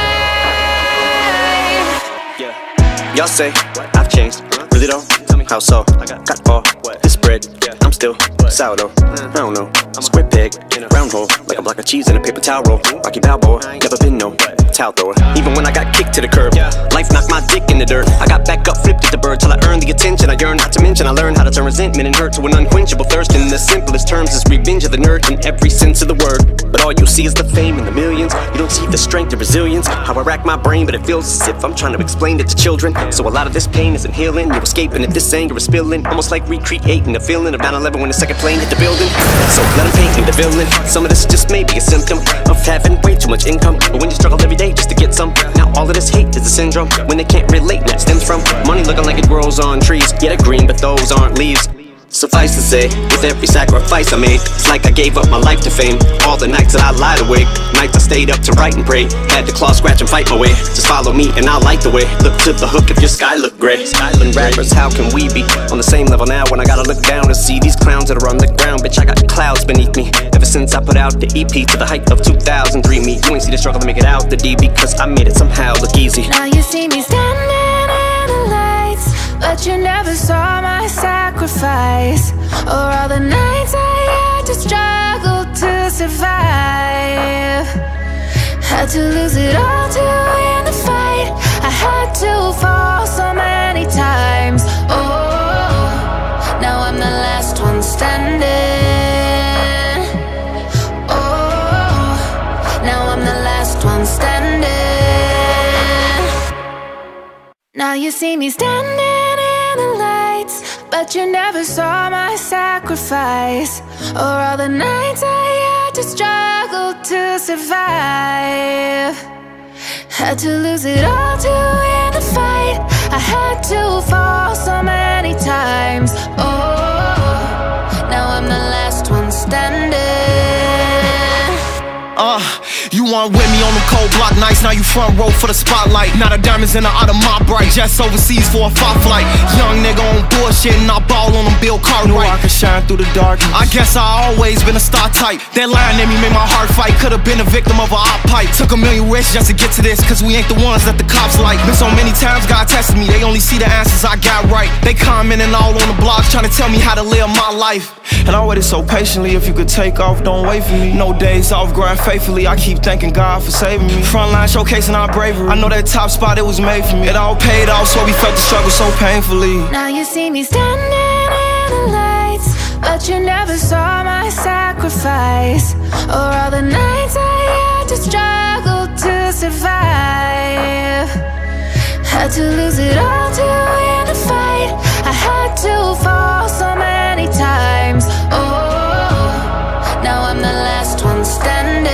life.
Yeah, y'all say I've changed, really don't tell me how so. Got all this bread, I'm still sourdough. I don't know, square peg, round hole, like a block of cheese in a paper towel roll. Rocky Balboa, never been no towel thrower. Even when I got kicked to the curb, life knocked my dick in the dirt. I got back up, flipped at the bird till I earned the attention I yearned. Not to mention I learned how to turn resentment and hurt to an unquenchable thirst. In the simplest terms is revenge of the nerd in every sense of the word. But all you see is the fame and the millions. You don't see the strength and resilience. How I rack my brain, but it feels as if I'm trying to explain it to children. So a lot of this pain isn't healing. You're escaping if this anger is spilling. Almost like recreating the feeling of 9/11 when the second plane hit the building. So let them paint me the villain. Some of this just may be a symptom of having way too much income. But when you struggle every day just to get some, now all of this hate is a syndrome. When they can't relate, and that stems from money looking like it grows on trees. Yeah, they're green, but those aren't leaves. Suffice to say, with every sacrifice I made, it's like I gave up my life to fame. All the nights that I lied awake, nights I stayed up to write and pray. Had to claw, scratch, and fight my way. Just follow me and I'll light the way. Look to the hook if your sky look gray. Skyland rappers, how can we be on the same level now when I gotta look down and see these clowns that are on the ground? Bitch, I got clouds beneath me. Ever since I put out the EP to the height of 2003 me. You ain't see the struggle to make it out the D because I made it somehow look easy.
Now you see me standing in the lights, but you never saw my sacrifice, or all the nights I had to struggle to survive. Had to lose it all to win the fight. I had to fall so many times. Oh, now I'm the last one standing. Oh, now I'm the last one standing. Now you see me standing in the lights, but you never saw my sacrifice, or all the nights I had to struggle to survive. Had to lose it all to win the fight. I had to fall so many times. Oh, now I'm the last one standing.
You weren't with me on them cold block nights, now you front row for the spotlight. Now the diamonds in the out of my bright, just overseas for a fight flight. Young nigga on bullshit and I ball on them Bill Cartwright. I can shine through the dark. I guess I always been a star type. That line in me made my heart fight. Could've been a victim of a op pipe. Took a million risks just to get to this, cause we ain't the ones that the cops like. Been so many times God tested me, they only see the answers I got right. They commenting all on the blogs, trying to tell me how to live my life. And I waited so patiently, if you could take off, don't wait for me. No days off, grind faithfully, I keep thanking God for saving me. Frontline showcasing our bravery, I know that top spot, it was made for me. It all paid off, so we felt the struggle so painfully.
Now you see me standing in the lights, but you never saw my sacrifice, or all the nights I had to struggle to survive. Had to lose it all to win the fight. I had to fall so many times. Oh, now I'm the last one standing.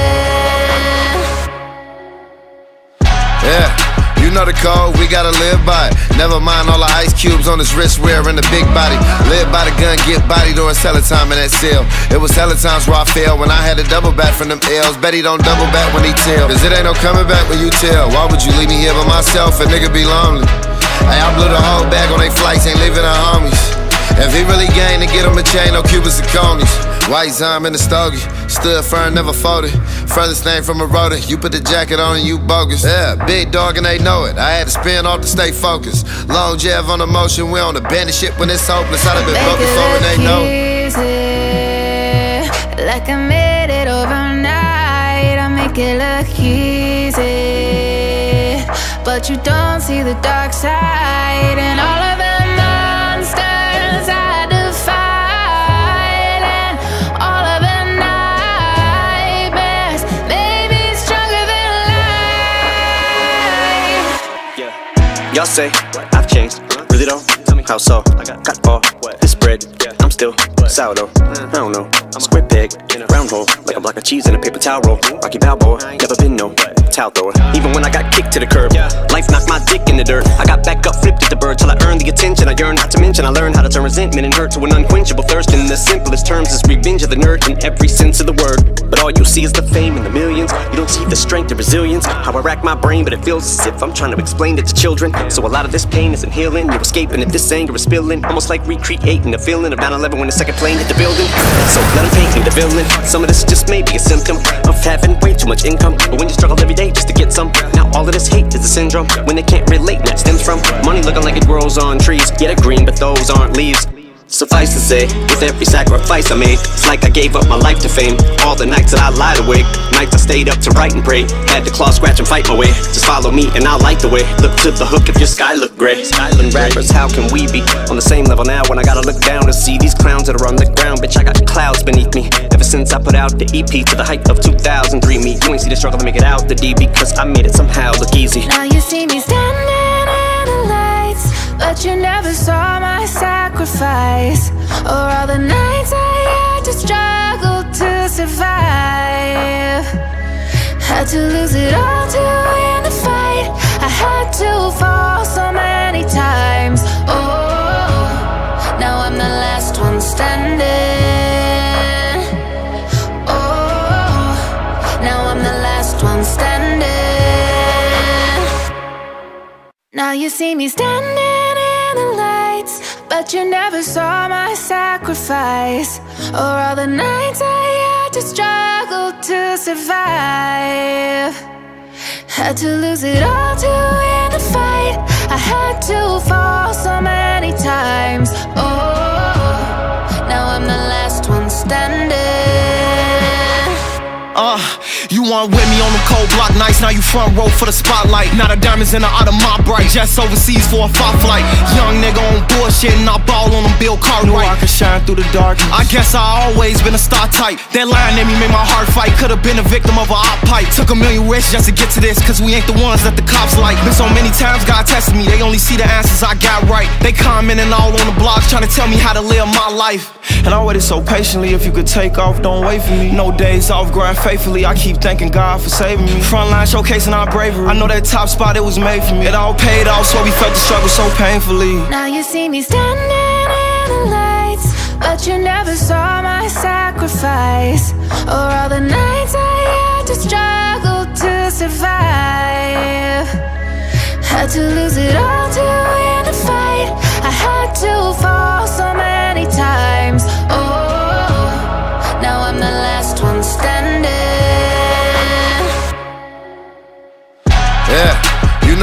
Yeah, you know the code, we gotta live by it. Never mind all the ice cubes on his wrist wearing the big body. Live by the gun, get body during cellar time in that cell. It was hella times where I failed when I had to double back from them L's. Bet he don't double back when he tell, cause it ain't no coming back when you tell. Why would you leave me here by myself? A nigga be lonely. Hey, I blew the whole bag on they flights, ain't leaving our homies. If he really gained to get him a chain, no Cubans and conies. White Zime in the stogie, stood firm, never folded. Furthest thing from a rotor, you put the jacket on and you bogus. Yeah, big dog and they know it, I had to spin off to stay focused. Long jab on the motion, we on the bandit shit when it's hopeless. I'd have been broke before and they know
it. Like I made it overnight, I make it look easy, but you don't see the dark side and all of the monsters I defied, and all of the nightmares made me stronger than life.
Yeah. Y'all say I've changed, really though? How so? Got all this bread, I'm still sourdough. I don't know, square peg, round hole, like a block of cheese in a paper towel roll. Rocky Balboa, never been no towel thrower. Even when I got kicked to the curb, life knocked my dick in the dirt. I got back up, flipped at the bird till I earned the attention I yearned. Not to mention I learned how to turn resentment and hurt to an unquenchable thirst. In the simplest terms, is revenge of the nerd in every sense of the word. But all you see is the fame and the millions. You don't see the strength and resilience. How I rack my brain, but it feels as if I'm trying to explain it to children. So a lot of this pain isn't healing. You're escaping if this anger is spilling, almost like recreating the feeling of 9/11 when the second plane hit the building. So let them paint me the villain. Some of this just may be a symptom of having way too much income, but when you struggle every day just to get some, now all of this hate is a syndrome. When they can't relate, and that stems from money looking like it grows on trees. Yeah, they're green, but those aren't leaves. Suffice to say, with every sacrifice I made, it's like I gave up my life to fame. All the nights that I lied awake, nights I stayed up to write and pray. Had to claw, scratch, and fight my way. Just follow me and I'll light the way. Look to the hook if your sky look gray. Island rappers, how can we be on the same level now when I gotta look down to see these clowns that are on the ground? Bitch, I got clouds beneath me ever since I put out the EP to the height of 2003. Me, you ain't see the struggle to make it out the D, because I made it somehow look easy.
Now you see me standing in the lights, but you never saw my sacrifice, or all the nights I had to struggle to survive. Had to lose it all to win the fight. I had to fall so many times. Oh, now I'm the last one standing. Oh, now I'm the last one standing. Now you see me standing in the lights, but you never saw my sacrifice, or all the nights I had to struggle to survive. Had to lose it all to win the fight. I had to fall so many times. Oh, now I'm the last one standing.
You weren't with me on them cold block nights, now you front row for the spotlight. Now the diamonds in the out of my bright, just overseas for a fight flight. Young nigga on bullshit and I ball on them Bill Cartwright. I can shine through the dark. I guess I always been a star type. That line in me made my heart fight. Could've been a victim of a op pipe. Took a million risks just to get to this, cause we ain't the ones that the cops like. Been so many times God tested me, they only see the answers I got right. They commenting all on the blogs trying to tell me how to live my life. And I waited so patiently, if you could take off, don't wait for me. No days off, grind faithfully, I keep thanking God for saving me. Frontline showcasing our bravery, I know that top spot, it was made for me. It all paid off, so we felt the struggle so painfully.
Now you see me standing in the lights, but you never saw my sacrifice, or all the nights I had to struggle to survive. Had to lose it all to win the fight. I had to fall so many times.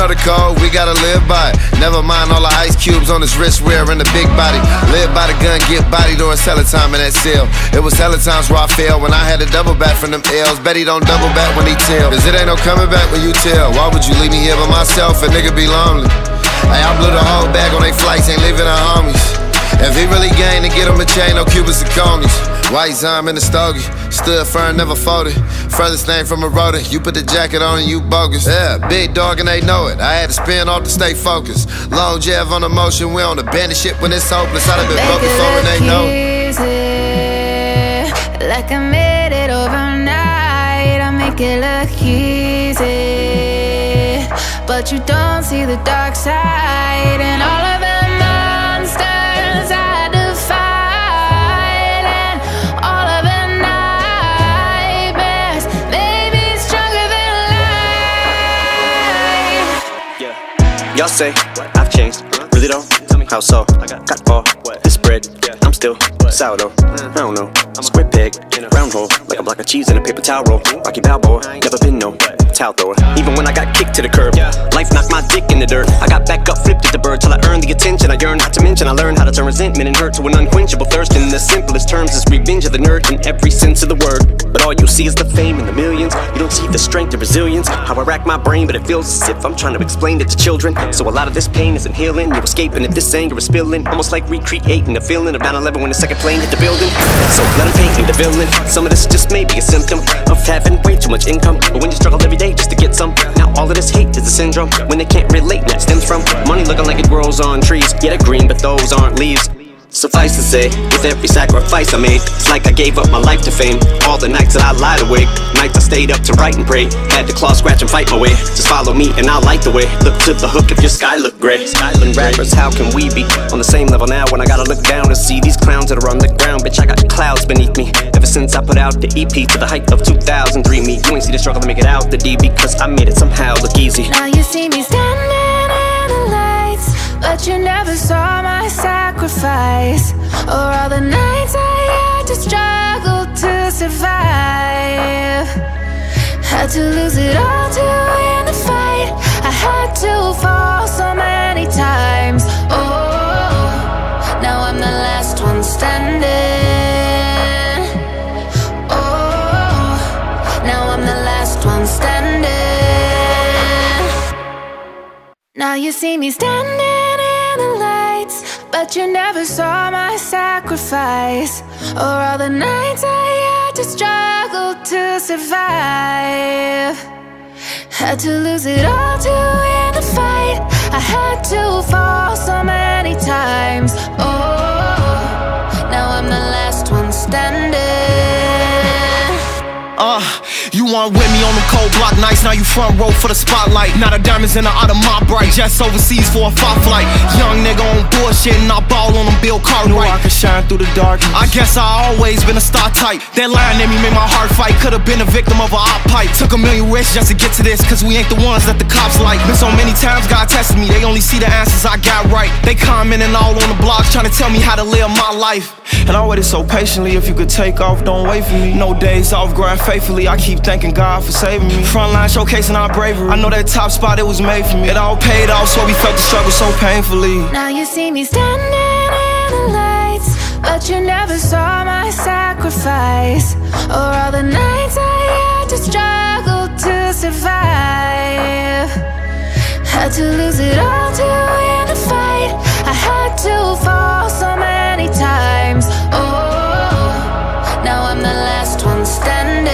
know the code, we gotta live by it. Never mind all the ice cubes on his wrist wearing the big body. Live by the gun, get body during hella time in that cell. It was hella times where I failed when I had to double back from them L's. Bet he don't double back when he tell, cause it ain't no coming back when you tell. Why would you leave me here by myself? A nigga be lonely. Hey, I blew the whole bag on they flights, ain't leaving the homies. If he really gang, then get him a chain, no Cubans and conies. White Zime in the stogie, stood firm, never folded. Furthest name from a rotor, you put the jacket on and you bogus. Yeah, big dog and they know it, I had to spin off to stay focused. Long jab on the motion, we on the bandit shit when it's hopeless. I done been broke before and they know it.
Like I made it overnight, I make it look easy. But you don't see the dark side and all of the monsters I defied, and all of the nightmares made me stronger than life.
Yeah. Y'all say I've changed, really though? Tell me how so. Got all this bread, I'm still sourdough. I don't know. Square peg, round hole, like a block of cheese in a paper towel roll. Rocky Balboa, never been no towel thrower. Even when I got kicked to the curb, life knocked my dick in the dirt. I got back up, flipped at the bird till I earned the attention I yearned. Not to mention I learned how to turn resentment and hurt to an unquenchable thirst. In the simplest terms, is revenge of the nerd in every sense of the word. But all you see is the fame and the millions. You don't see the strength and resilience. How I rack my brain, but it feels as if I'm trying to explain it to children. So a lot of this pain isn't healing. You're escaping if this anger is spilling. Almost like recreating the feeling of 9/11 when the second plane hit the building. So let them paint me the villain. Some of this just may be a symptom of having way too much income. But when you struggle every day just to get some, now all of this hate is a syndrome. When they can't relate, and that stems from money looking like it grows on trees. Yeah, they're green, but those aren't leaves. Suffice to say, with every sacrifice I made, it's like I gave up my life to fame. All the nights that I lied awake, nights I stayed up to write and pray. Had to claw, scratch, and fight my way. Just follow me and I'll light the way. Look to the hook if your sky look gray. Skyland rappers, how can we be on the same level now when I gotta look down and see these clowns that are on the ground? Bitch, I got clouds beneath me. Ever since I put out the EP to the height of 2003, me, you ain't see the struggle to make it out the D, because I made it somehow look easy.
Now you see me standing in the lights, but you never saw my sacrifice, or all the nights I had to struggle to survive. Had to lose it all to win the fight. I had to fall so many times. Oh, now I'm the last one standing. Oh, now I'm the last one standing. Now you see me standing in the lights, but you never saw my sacrifice, or all the nights I had to struggle to survive. Had to lose it all to win the fight. I had to fall so many times. Oh, now I'm the last one standing.
You weren't with me on them cold block nights, now you front row for the spotlight. Now the diamonds in the out of my bright, jets overseas for a fight flight. Young nigga on bullshit and I ball on them Bill Cartwright. Knew I could shine through the darkness. I guess I always been a star type. That line in me made my heart fight. Could've been a victim of a op pipe. Took a million risks just to get to this, cause we ain't the ones that the cops like. Been so many times God tested me, they only see the answers I got right. They commenting all on the blogs trying to tell me how to live my life. And I waited so patiently, if you could take off, don't wait for me. No days off, grind faithfully, I keep thanking God for saving me. Frontline showcasing our bravery, I know that top spot, it was made for me. It all paid off, so we felt the struggle so painfully.
Now you see me standing in the lights, but you never saw my sacrifice, or all the nights I had to struggle to survive. Had to lose it all to win the fight. I had to fall so many times. Oh, now I'm the last one standing.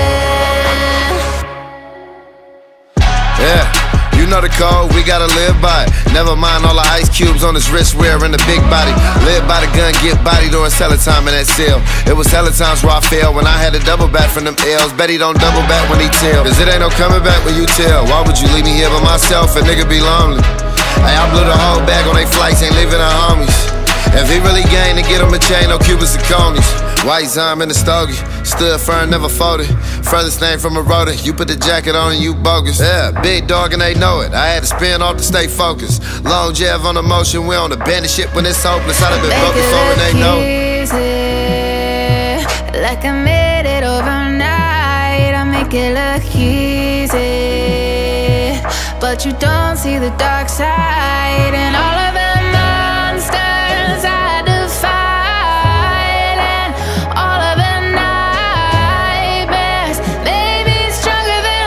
Yeah, you know the code, we gotta live by it. Never mind all the ice cubes on his wrist wearing the big body. Live by the gun, get body during hella time in that cell. It was hella times where I failed when I had to double back from them L's. Bet he don't double back when he tell, cause it ain't no coming back when you tell. Why would you leave me here by myself? A nigga be lonely. Hey, I blew the whole bag on they flights, ain't leaving the homies. If he really gang, then get him a chain, no Cubans and conies. White Zime in the stogie, stood firm, never folded. Furthest name from a rotor, you put the jacket on and you bogus. Yeah, big dog and they know it, I had to spin off to stay focused. Long jab on the motion, we on the bandit shit when it's hopeless. I done been broke before and they know it.
Like I made it overnight, I make it look easy. but you don't see the dark side. And all of the monsters I defied, and all of the nightmares made me stronger than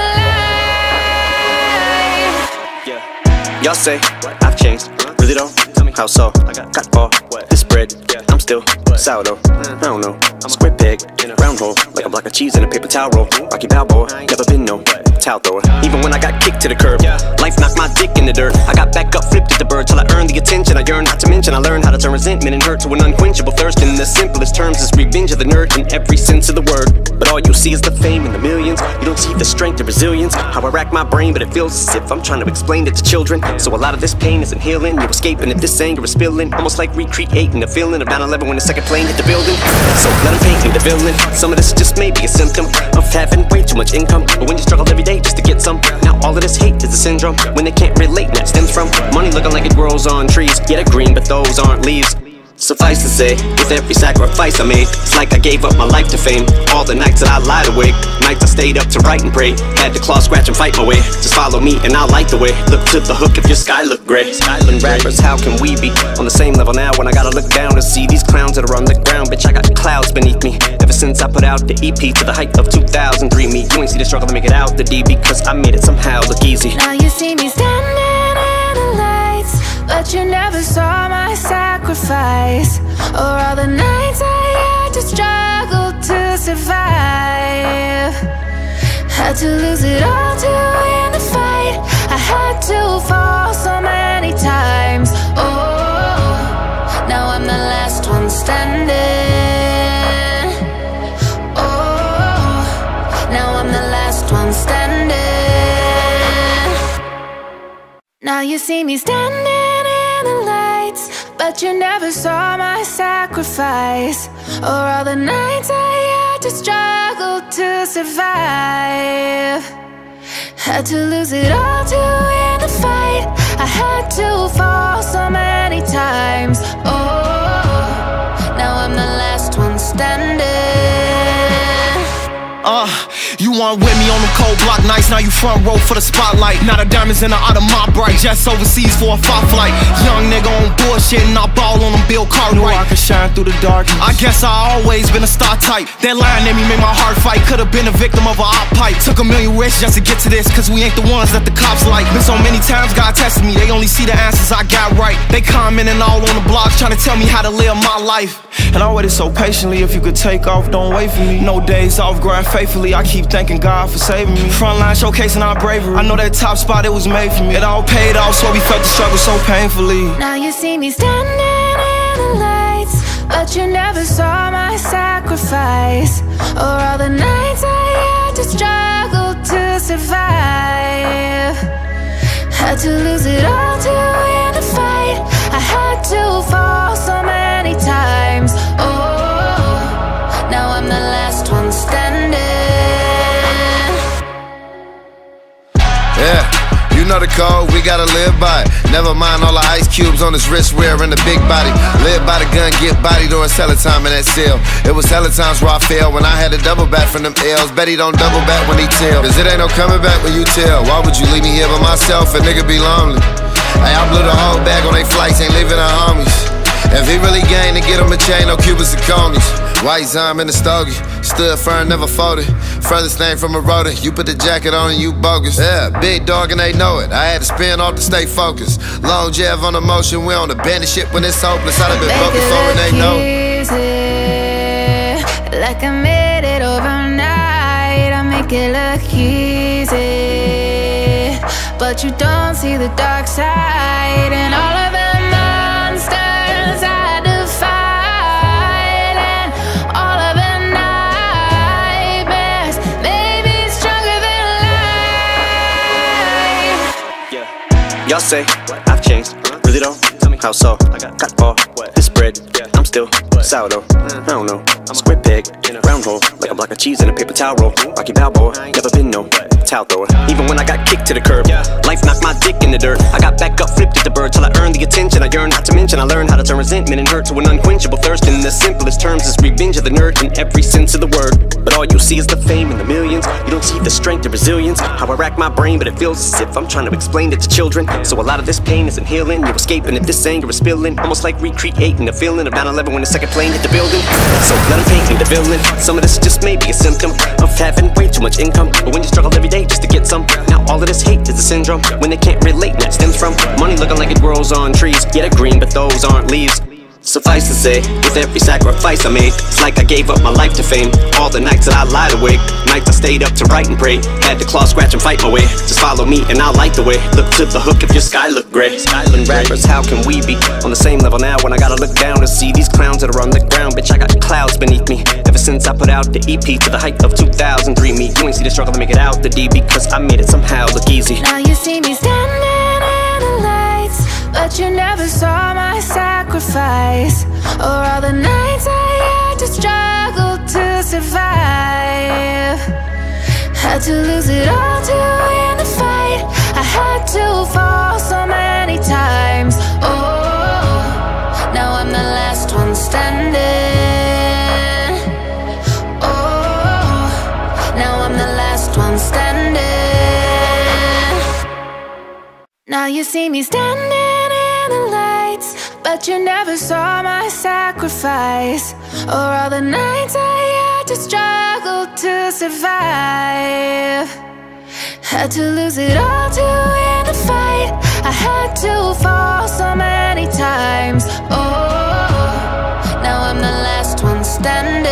life.
Yeah. Y'all say I've changed, really though? Tell me how so? Got all this bread, I'm still sourdough. I don't know, square peg, round hole, like a block of cheese in a paper towel roll. Rocky Balboa, never been no towel thrower. Even when I got kicked to the curb, life knocked my dick in the dirt. I got back up, flipped at the bird till I earned the attention I yearned. Not to mention I learned how to turn resentment and hurt to an unquenchable thirst. In the simplest terms, is revenge of the nerd in every sense of the word. But all you see is the fame and the millions. You don't see the strength and resilience. How I rack my brain, but it feels as if I'm trying to explain it to children. So a lot of this pain isn't healing. You're escaping if this anger is spilling. Almost like recreating the feeling of 9/11 when the second plane hit the building. So let them paint me the villain. Some of this just may be a symptom of having way too much income. But when you struggle every day just to get some, now all of this hate is a syndrome. When they can't relate, and that stems from money looking like it grows on trees. Yeah, they're green, but those aren't leaves. Suffice to say, with every sacrifice I made, it's like I gave up my life to fame. All the nights that I lied awake, nights I stayed up to write and pray. Had to claw, scratch, and fight my way. Just follow me and I'll light the way. Look to the hook if your sky look gray. Skyland rappers, how can we be on the same level now when I gotta look down to see these clowns that are on the ground? Bitch, I got clouds beneath me. Ever since I put out the EP to the height of 2003, me, you ain't see the struggle to make it out the D, because I made it somehow look easy.
Now you see me standing in the lights, but you never saw my sacrifice, or all the nights I had to struggle to survive. Had to lose it all to win the fight. I had to fall so many times. Oh, now I'm the last one standing. Oh, now I'm the last one standing. Now you see me standing in the lights, but you never saw my sacrifice, or all the nights I had to struggle to survive. Had to lose it all to win the fight. I had to fall so many times. Oh, now I'm the last one standing.
You weren't with me on them cold block nights, now you front row for the spotlight. Now the diamonds in the out of my bright, jets overseas for a fight flight. Young nigga on bullshit and I ball on them Bill Cartwright. I can shine through the dark. I guess I always been a star type. That line in me made my heart fight. Could've been a victim of a op pipe. Took a million risks just to get to this, cause we ain't the ones that the cops like. Been so many times God tested me, they only see the answers I got right. They commenting all on the blogs trying to tell me how to live my life. And I waited so patiently, if you could take off, don't wait for me. No days off, grind faithfully, I keep thanking God for saving me. Frontline showcasing our bravery, I know that top spot, it was made for me. It all paid off, so we felt the struggle so painfully.
Now you see me standing in the lights, but you never saw my sacrifice, or all the nights I had to struggle to survive. Had to lose it all to win the fight. I had to fall so many times. Oh, now I'm the last one standing.
Yeah, you know the code, we gotta live by it. Never mind all the ice cubes on his wrist wearing the big body. Live by the gun, get body during hella time in that cell. It was hella times where I failed when I had to double back from them L's. Bet he don't double back when he tell, cause it ain't no coming back when you tell. Why would you leave me here by myself? A nigga be lonely. Hey, I blew the whole bag on they flights, ain't leaving the homies. If he really gang, to get him a chain, no Cubans and conies. White Zime in the stogie, stood firm, never folded. Furthest name from a rodent, you put the jacket on and you bogus. Yeah, big dog and they know it, I had to spin off to stay focused. Long jab on the motion, we on the bandit shit when it's hopeless. I done been broke before and they know it.
Like I made it overnight, I make it look easy, but you don't see the dark side. And all of the monsters I defied, and all of the nightmares made me stronger than life.
Yeah, y'all say I've changed, really though? Tell me how so? Got all this bread, I'm still sourdough. I don't know, square peg, round hole, like a block of cheese in a paper towel roll. Rocky Balboa, never been no towel thrower. Even when I got kicked to the curb, life knocked my dick in the dirt. I got back up, flipped at the bird till I earned the attention I yearned. Not to mention I learned how to turn resentment and hurt to an unquenchable thirst. In the simplest terms, is revenge of the nerd in every sense of the word. But all you see is the fame and the millions. You don't don't see the strength or resilience. How I rack my brain, but it feels as if I'm trying to explain it to children. So a lot of this pain isn't healing. You're escaping if this anger is spilling. Almost like recreating the feeling of 9/11 when the second plane hit the building. So let them paint me the villain. Some of this just may be a symptom of having way too much income. But when you struggle every day just to get some, now all of this hate is a syndrome. When they can't relate, and that stems from money looking like it grows on trees. Yeah, they're green, but those aren't leaves. Suffice to say, with every sacrifice I made, it's like I gave up my life to fame. All the nights that I lied awake, nights I stayed up to write and pray. Had to claw, scratch, and fight my way. Just follow me and I'll light the way. Look to the hook if your sky look gray. Island rappers, how can we be on the same level now when I gotta look down to see these clowns that are on the ground? Bitch, I got clouds beneath me. Ever since I put out the EP to the height of 2003 me. You ain't see the struggle to make it out the D because I made it somehow look easy.
Now you see me standing in the lights, but you never saw my sacrifice, or all the nights I had to struggle to survive. Had to lose it all to win the fight. I had to fall so many times. Oh, now I'm the last one standing. Oh, now I'm the last one standing. Now you see me standing in the lights, but you never saw my sacrifice, or all the nights I had to struggle to survive. Had to lose it all to win the fight. I had to fall so many times. Oh, now I'm the last one standing.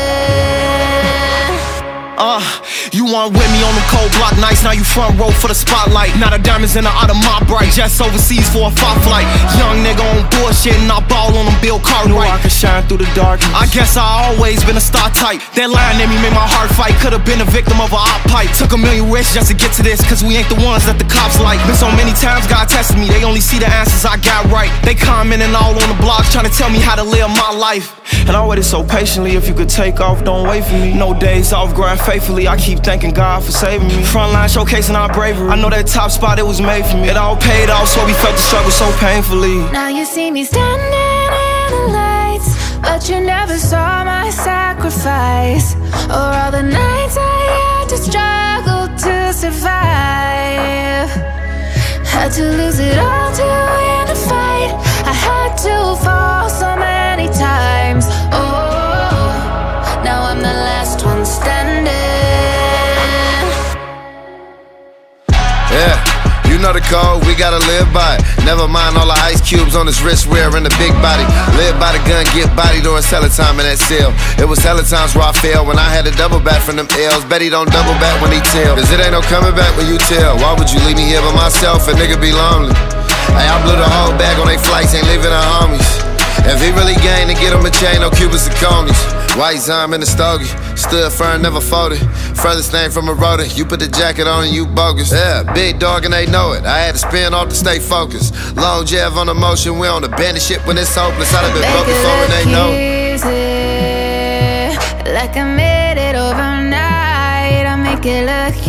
You weren't with me on them cold block nights, now you front row for the spotlight. Now the diamonds in the out of my bright, jets overseas for a fight flight. Young nigga on bullshit and I ball on them Bill Cartwright. Knew I could shine through the darkness. I guess I always been a star type. That line in me made my heart fight. Could've been a victim of a op pipe. Took a million risks just to get to this, cause we ain't the ones that the cops like. Been so many times God tested me, they only see the answers I got right. They commenting all on the blogs trying to tell me how to live my life. And I waited so patiently, if you could take off, don't wait for me. No days off, grind faithfully, I keep thanking God for saving me. Frontline showcasing our bravery, I know that top spot, it was made for me. It all paid off, so we felt the struggle so painfully.
Now you see me standing in the lights, but you never saw my sacrifice, or all the nights I had to struggle to survive. Had to lose it all to win the fight. I had to fall so many times. Oh, now I'm the last one standing.
Yeah, you know the code, we gotta live by it. Never mind all the ice cubes on his wrist wearing the big body. Live by the gun, get body during hella time in that cell. It was hella times where I failed when I had to double back from them L's. Bet he don't double back when he tell, cause it ain't no coming back when you tell. Why would you leave me here by myself? A nigga be lonely. Hey, I blew the whole bag on they flights, ain't leaving the homies. If he really gained to get him a chain, no Cubans and conies. White Zime in the stogie, stood firm, never folded. Furthest thing from a rotor, you put the jacket on and you bogus. Yeah, big dog and they know it, I had to spin off to stay focused. Long Jeff on the motion, we on the bandit shit when it's hopeless. I'd have been broke before and they know
it. Like I made it overnight, I make it look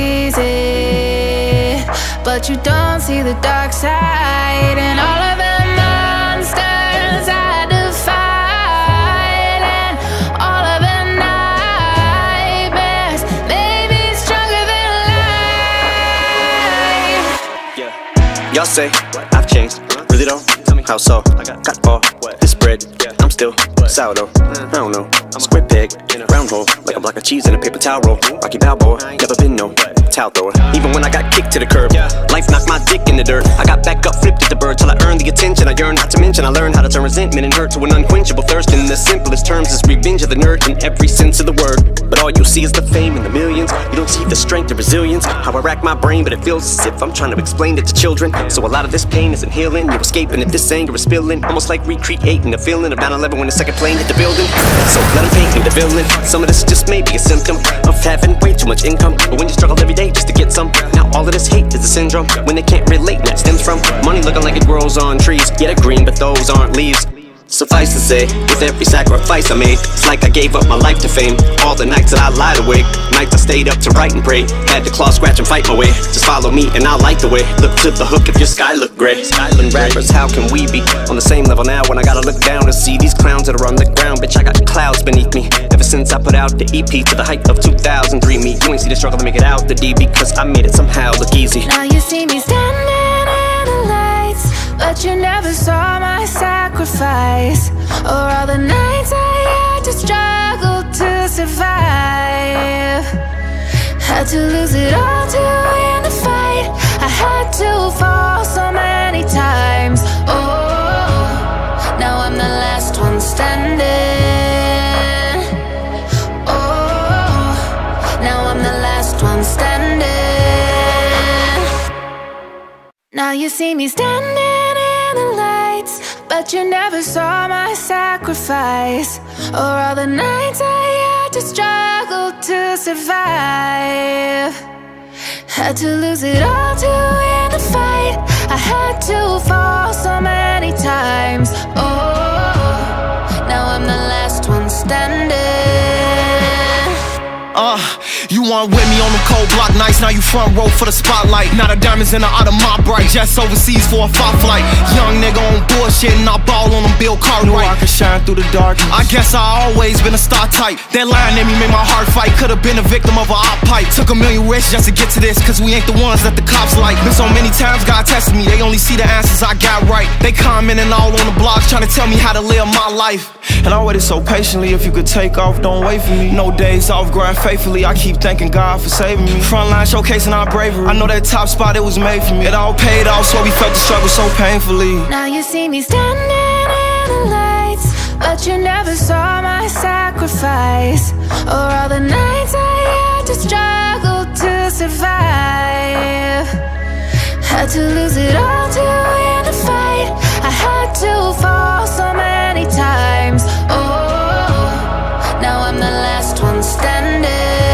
easy, but you don't see the dark side and all of the monsters I defied, and all of the nightmares made me stronger than life.
Yeah, y'all say I've changed, really though? Tell me how so? Got all this bread, I'm still sourdough. I don't know, square peg, round hole, like a block of cheese in a paper towel roll. Rocky Balboa, never been no towel thrower. Even when I got kicked to the curb, life knocked my dick in the dirt. I got back up, flipped at the bird till I earned the attention I yearned. Not to mention I learned how to turn resentment and hurt to an unquenchable thirst. In the simplest terms, is revenge of the nerd in every sense of the word. But all you see is the fame and the millions. You don't see the strength and resilience. How I rack my brain, but it feels as if I'm trying to explain it to children. So a lot of this pain isn't healing. You're escaping if this anger is spilling. Almost like recreating the feeling of 9/11 when the second plane hit the building. So let them paint me the villain. Some of this just may be a symptom of having way too much income. But when you struggle every day just to get some, now all of this hate is a syndrome. When they can't relate, and that stems from money looking like it grows on trees. Yeah, they're green, but those aren't leaves. Suffice to say, with every sacrifice I made, it's like I gave up my life to fame. All the nights that I lied awake, nights I stayed up to write and pray. Had to claw, scratch and fight my way. Just follow me and I'll light the way. Look to the hook if your sky look gray. Skyland rappers, how can we be on the same level now when I gotta look down to see these clowns that are on the ground? Bitch, I got clouds beneath me. Ever since I put out the EP to the height of 2003, me, you ain't see the struggle to make it out the D, because I made it somehow look easy.
Now you see me standing in the lights, but you never saw my sacrifice, or all the nights I had to struggle to survive. Had to lose it all to win the fight. I had to fall so many times. Oh, now I'm the last one standing. Oh, now I'm the last one standing. Now you see me standing in the lights, but you never saw my sacrifice, or all the nights I had to struggle to survive. Had to lose it all to win the fight. I had to fall so many times. Oh, now I'm the last one standing.
You weren't with me on the cold block nights, now you front row for the spotlight. Now the diamonds in the out of my bright, jets overseas for a fight flight. Young nigga on bullshit and I ball on them Bill Cartwright. Knew I could shine through the darkness. I guess I always been a star type. That line in me made my heart fight. Could've been a victim of a op pipe. Took a million risks just to get to this, cause we ain't the ones that the cops like. Been so many times God tested me, they only see the answers I got right. They commenting all on the blogs trying to tell me how to live my life. And I waited so patiently, if you could take off, don't wait for me. No days off, grind faithfully, I keep thanking God for saving me. Frontline showcasing our bravery, I know that top spot, it was made for me. It all paid off, so we felt the struggle so painfully.
Now you see me standing in the lights, but you never saw my sacrifice, or all the nights I had to struggle to survive. Had to lose it all to win the fight. I had to fall so many times. Oh, now I'm the last one standing.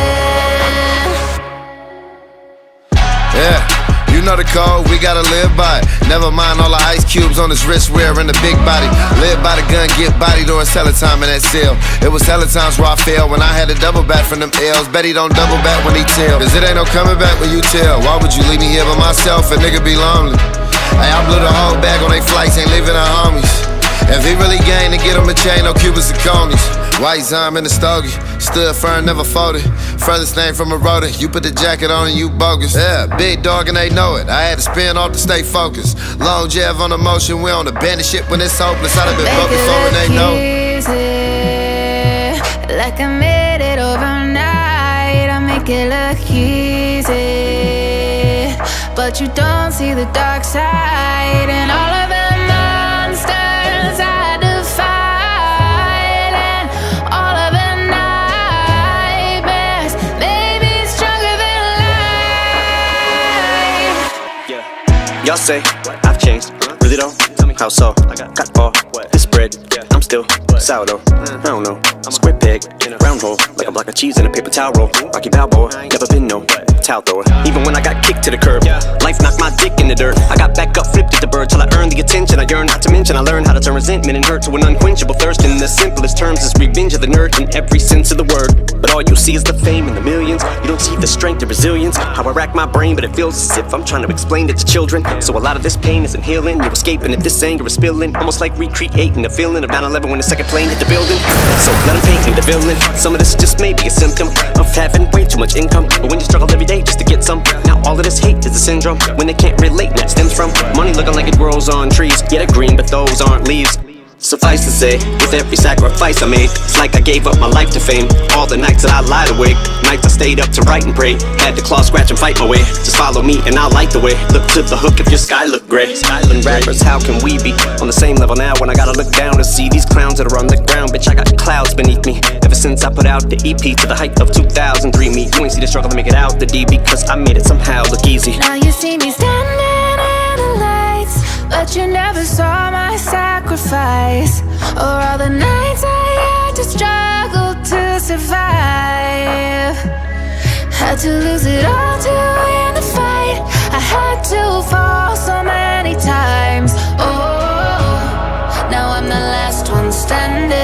Yeah, you know the code, we gotta live by it. Never mind all the ice cubes on his wrist wearing the big body. Live by the gun, get body during hella time in that cell. It was hella times where I failed when I had to double back from them L's. Bet he don't double back when he tell, cause it ain't no coming back when you tell. Why would you leave me here by myself? A nigga be lonely. Hey, I blew the whole bag on they flights, ain't leaving our homies. If he really gang, to get him a chain, no Cubans and conies. White Zime in the stogie, stood firm, never folded. Furthest name from a rodent, you put the jacket on and you bogus. Yeah, big dog and they know it, I had to spin off to stay focused. Long jab on the motion, we on the bandit shit when it's hopeless. I'd have been broke before and they know it.
Like I made it overnight, I make it look easy, but you don't see the dark side and all of the monsters I defied, and all of the nightmares made me stronger than life.
Yeah, y'all say I've changed, really don't? Tell me how so. I got all this bread, I'm still sourdough. I don't know, square peg, round hole, like a block of cheese in a paper towel roll. Rocky Balboa, never been no towel thrower. Even when I got kicked to the curb, life knocked my dick in the dirt. I got back up, flipped at the bird till I earned the attention I yearned. Not to mention I learned how to turn resentment and hurt to an unquenchable thirst. In the simplest terms, is revenge of the nerd in every sense of the word. But all you see is the fame and the millions. You don't see the strength and resilience. How I rack my brain, but it feels as if I'm trying to explain it to children. So a lot of this pain isn't healing. You're escaping if this anger is spilling, almost like recreating the feeling of 9/11 when the second plane hit the building. So let them paint me the villain. Some of this just may be a symptom of having way too much income, but when you struggle every day just to get some, now all of this hate is a syndrome. When they can't relate, and that stems from money looking like it grows on trees. Yeah, they're green, but those aren't leaves. Suffice to say, with every sacrifice I made, it's like I gave up my life to fame. All the nights that I lied awake, nights I stayed up to write and pray. Had to claw, scratch and fight my way. Just follow me and I'll light the way. Look to the hook if your sky look gray. Skyland rappers, how can we be on the same level now when I gotta look down to see these clowns that are on the ground? Bitch, I got clouds beneath me. Ever since I put out the EP to the height of 2003, me, you ain't see the struggle to make it out the D, because I made it somehow look easy.
Now you see me standing in the lights, but you never saw my sacrifice, or all the nights I had to struggle to survive. Had to lose it all to win the fight. I had to fall so many times. Oh, now I'm the last one. understand it.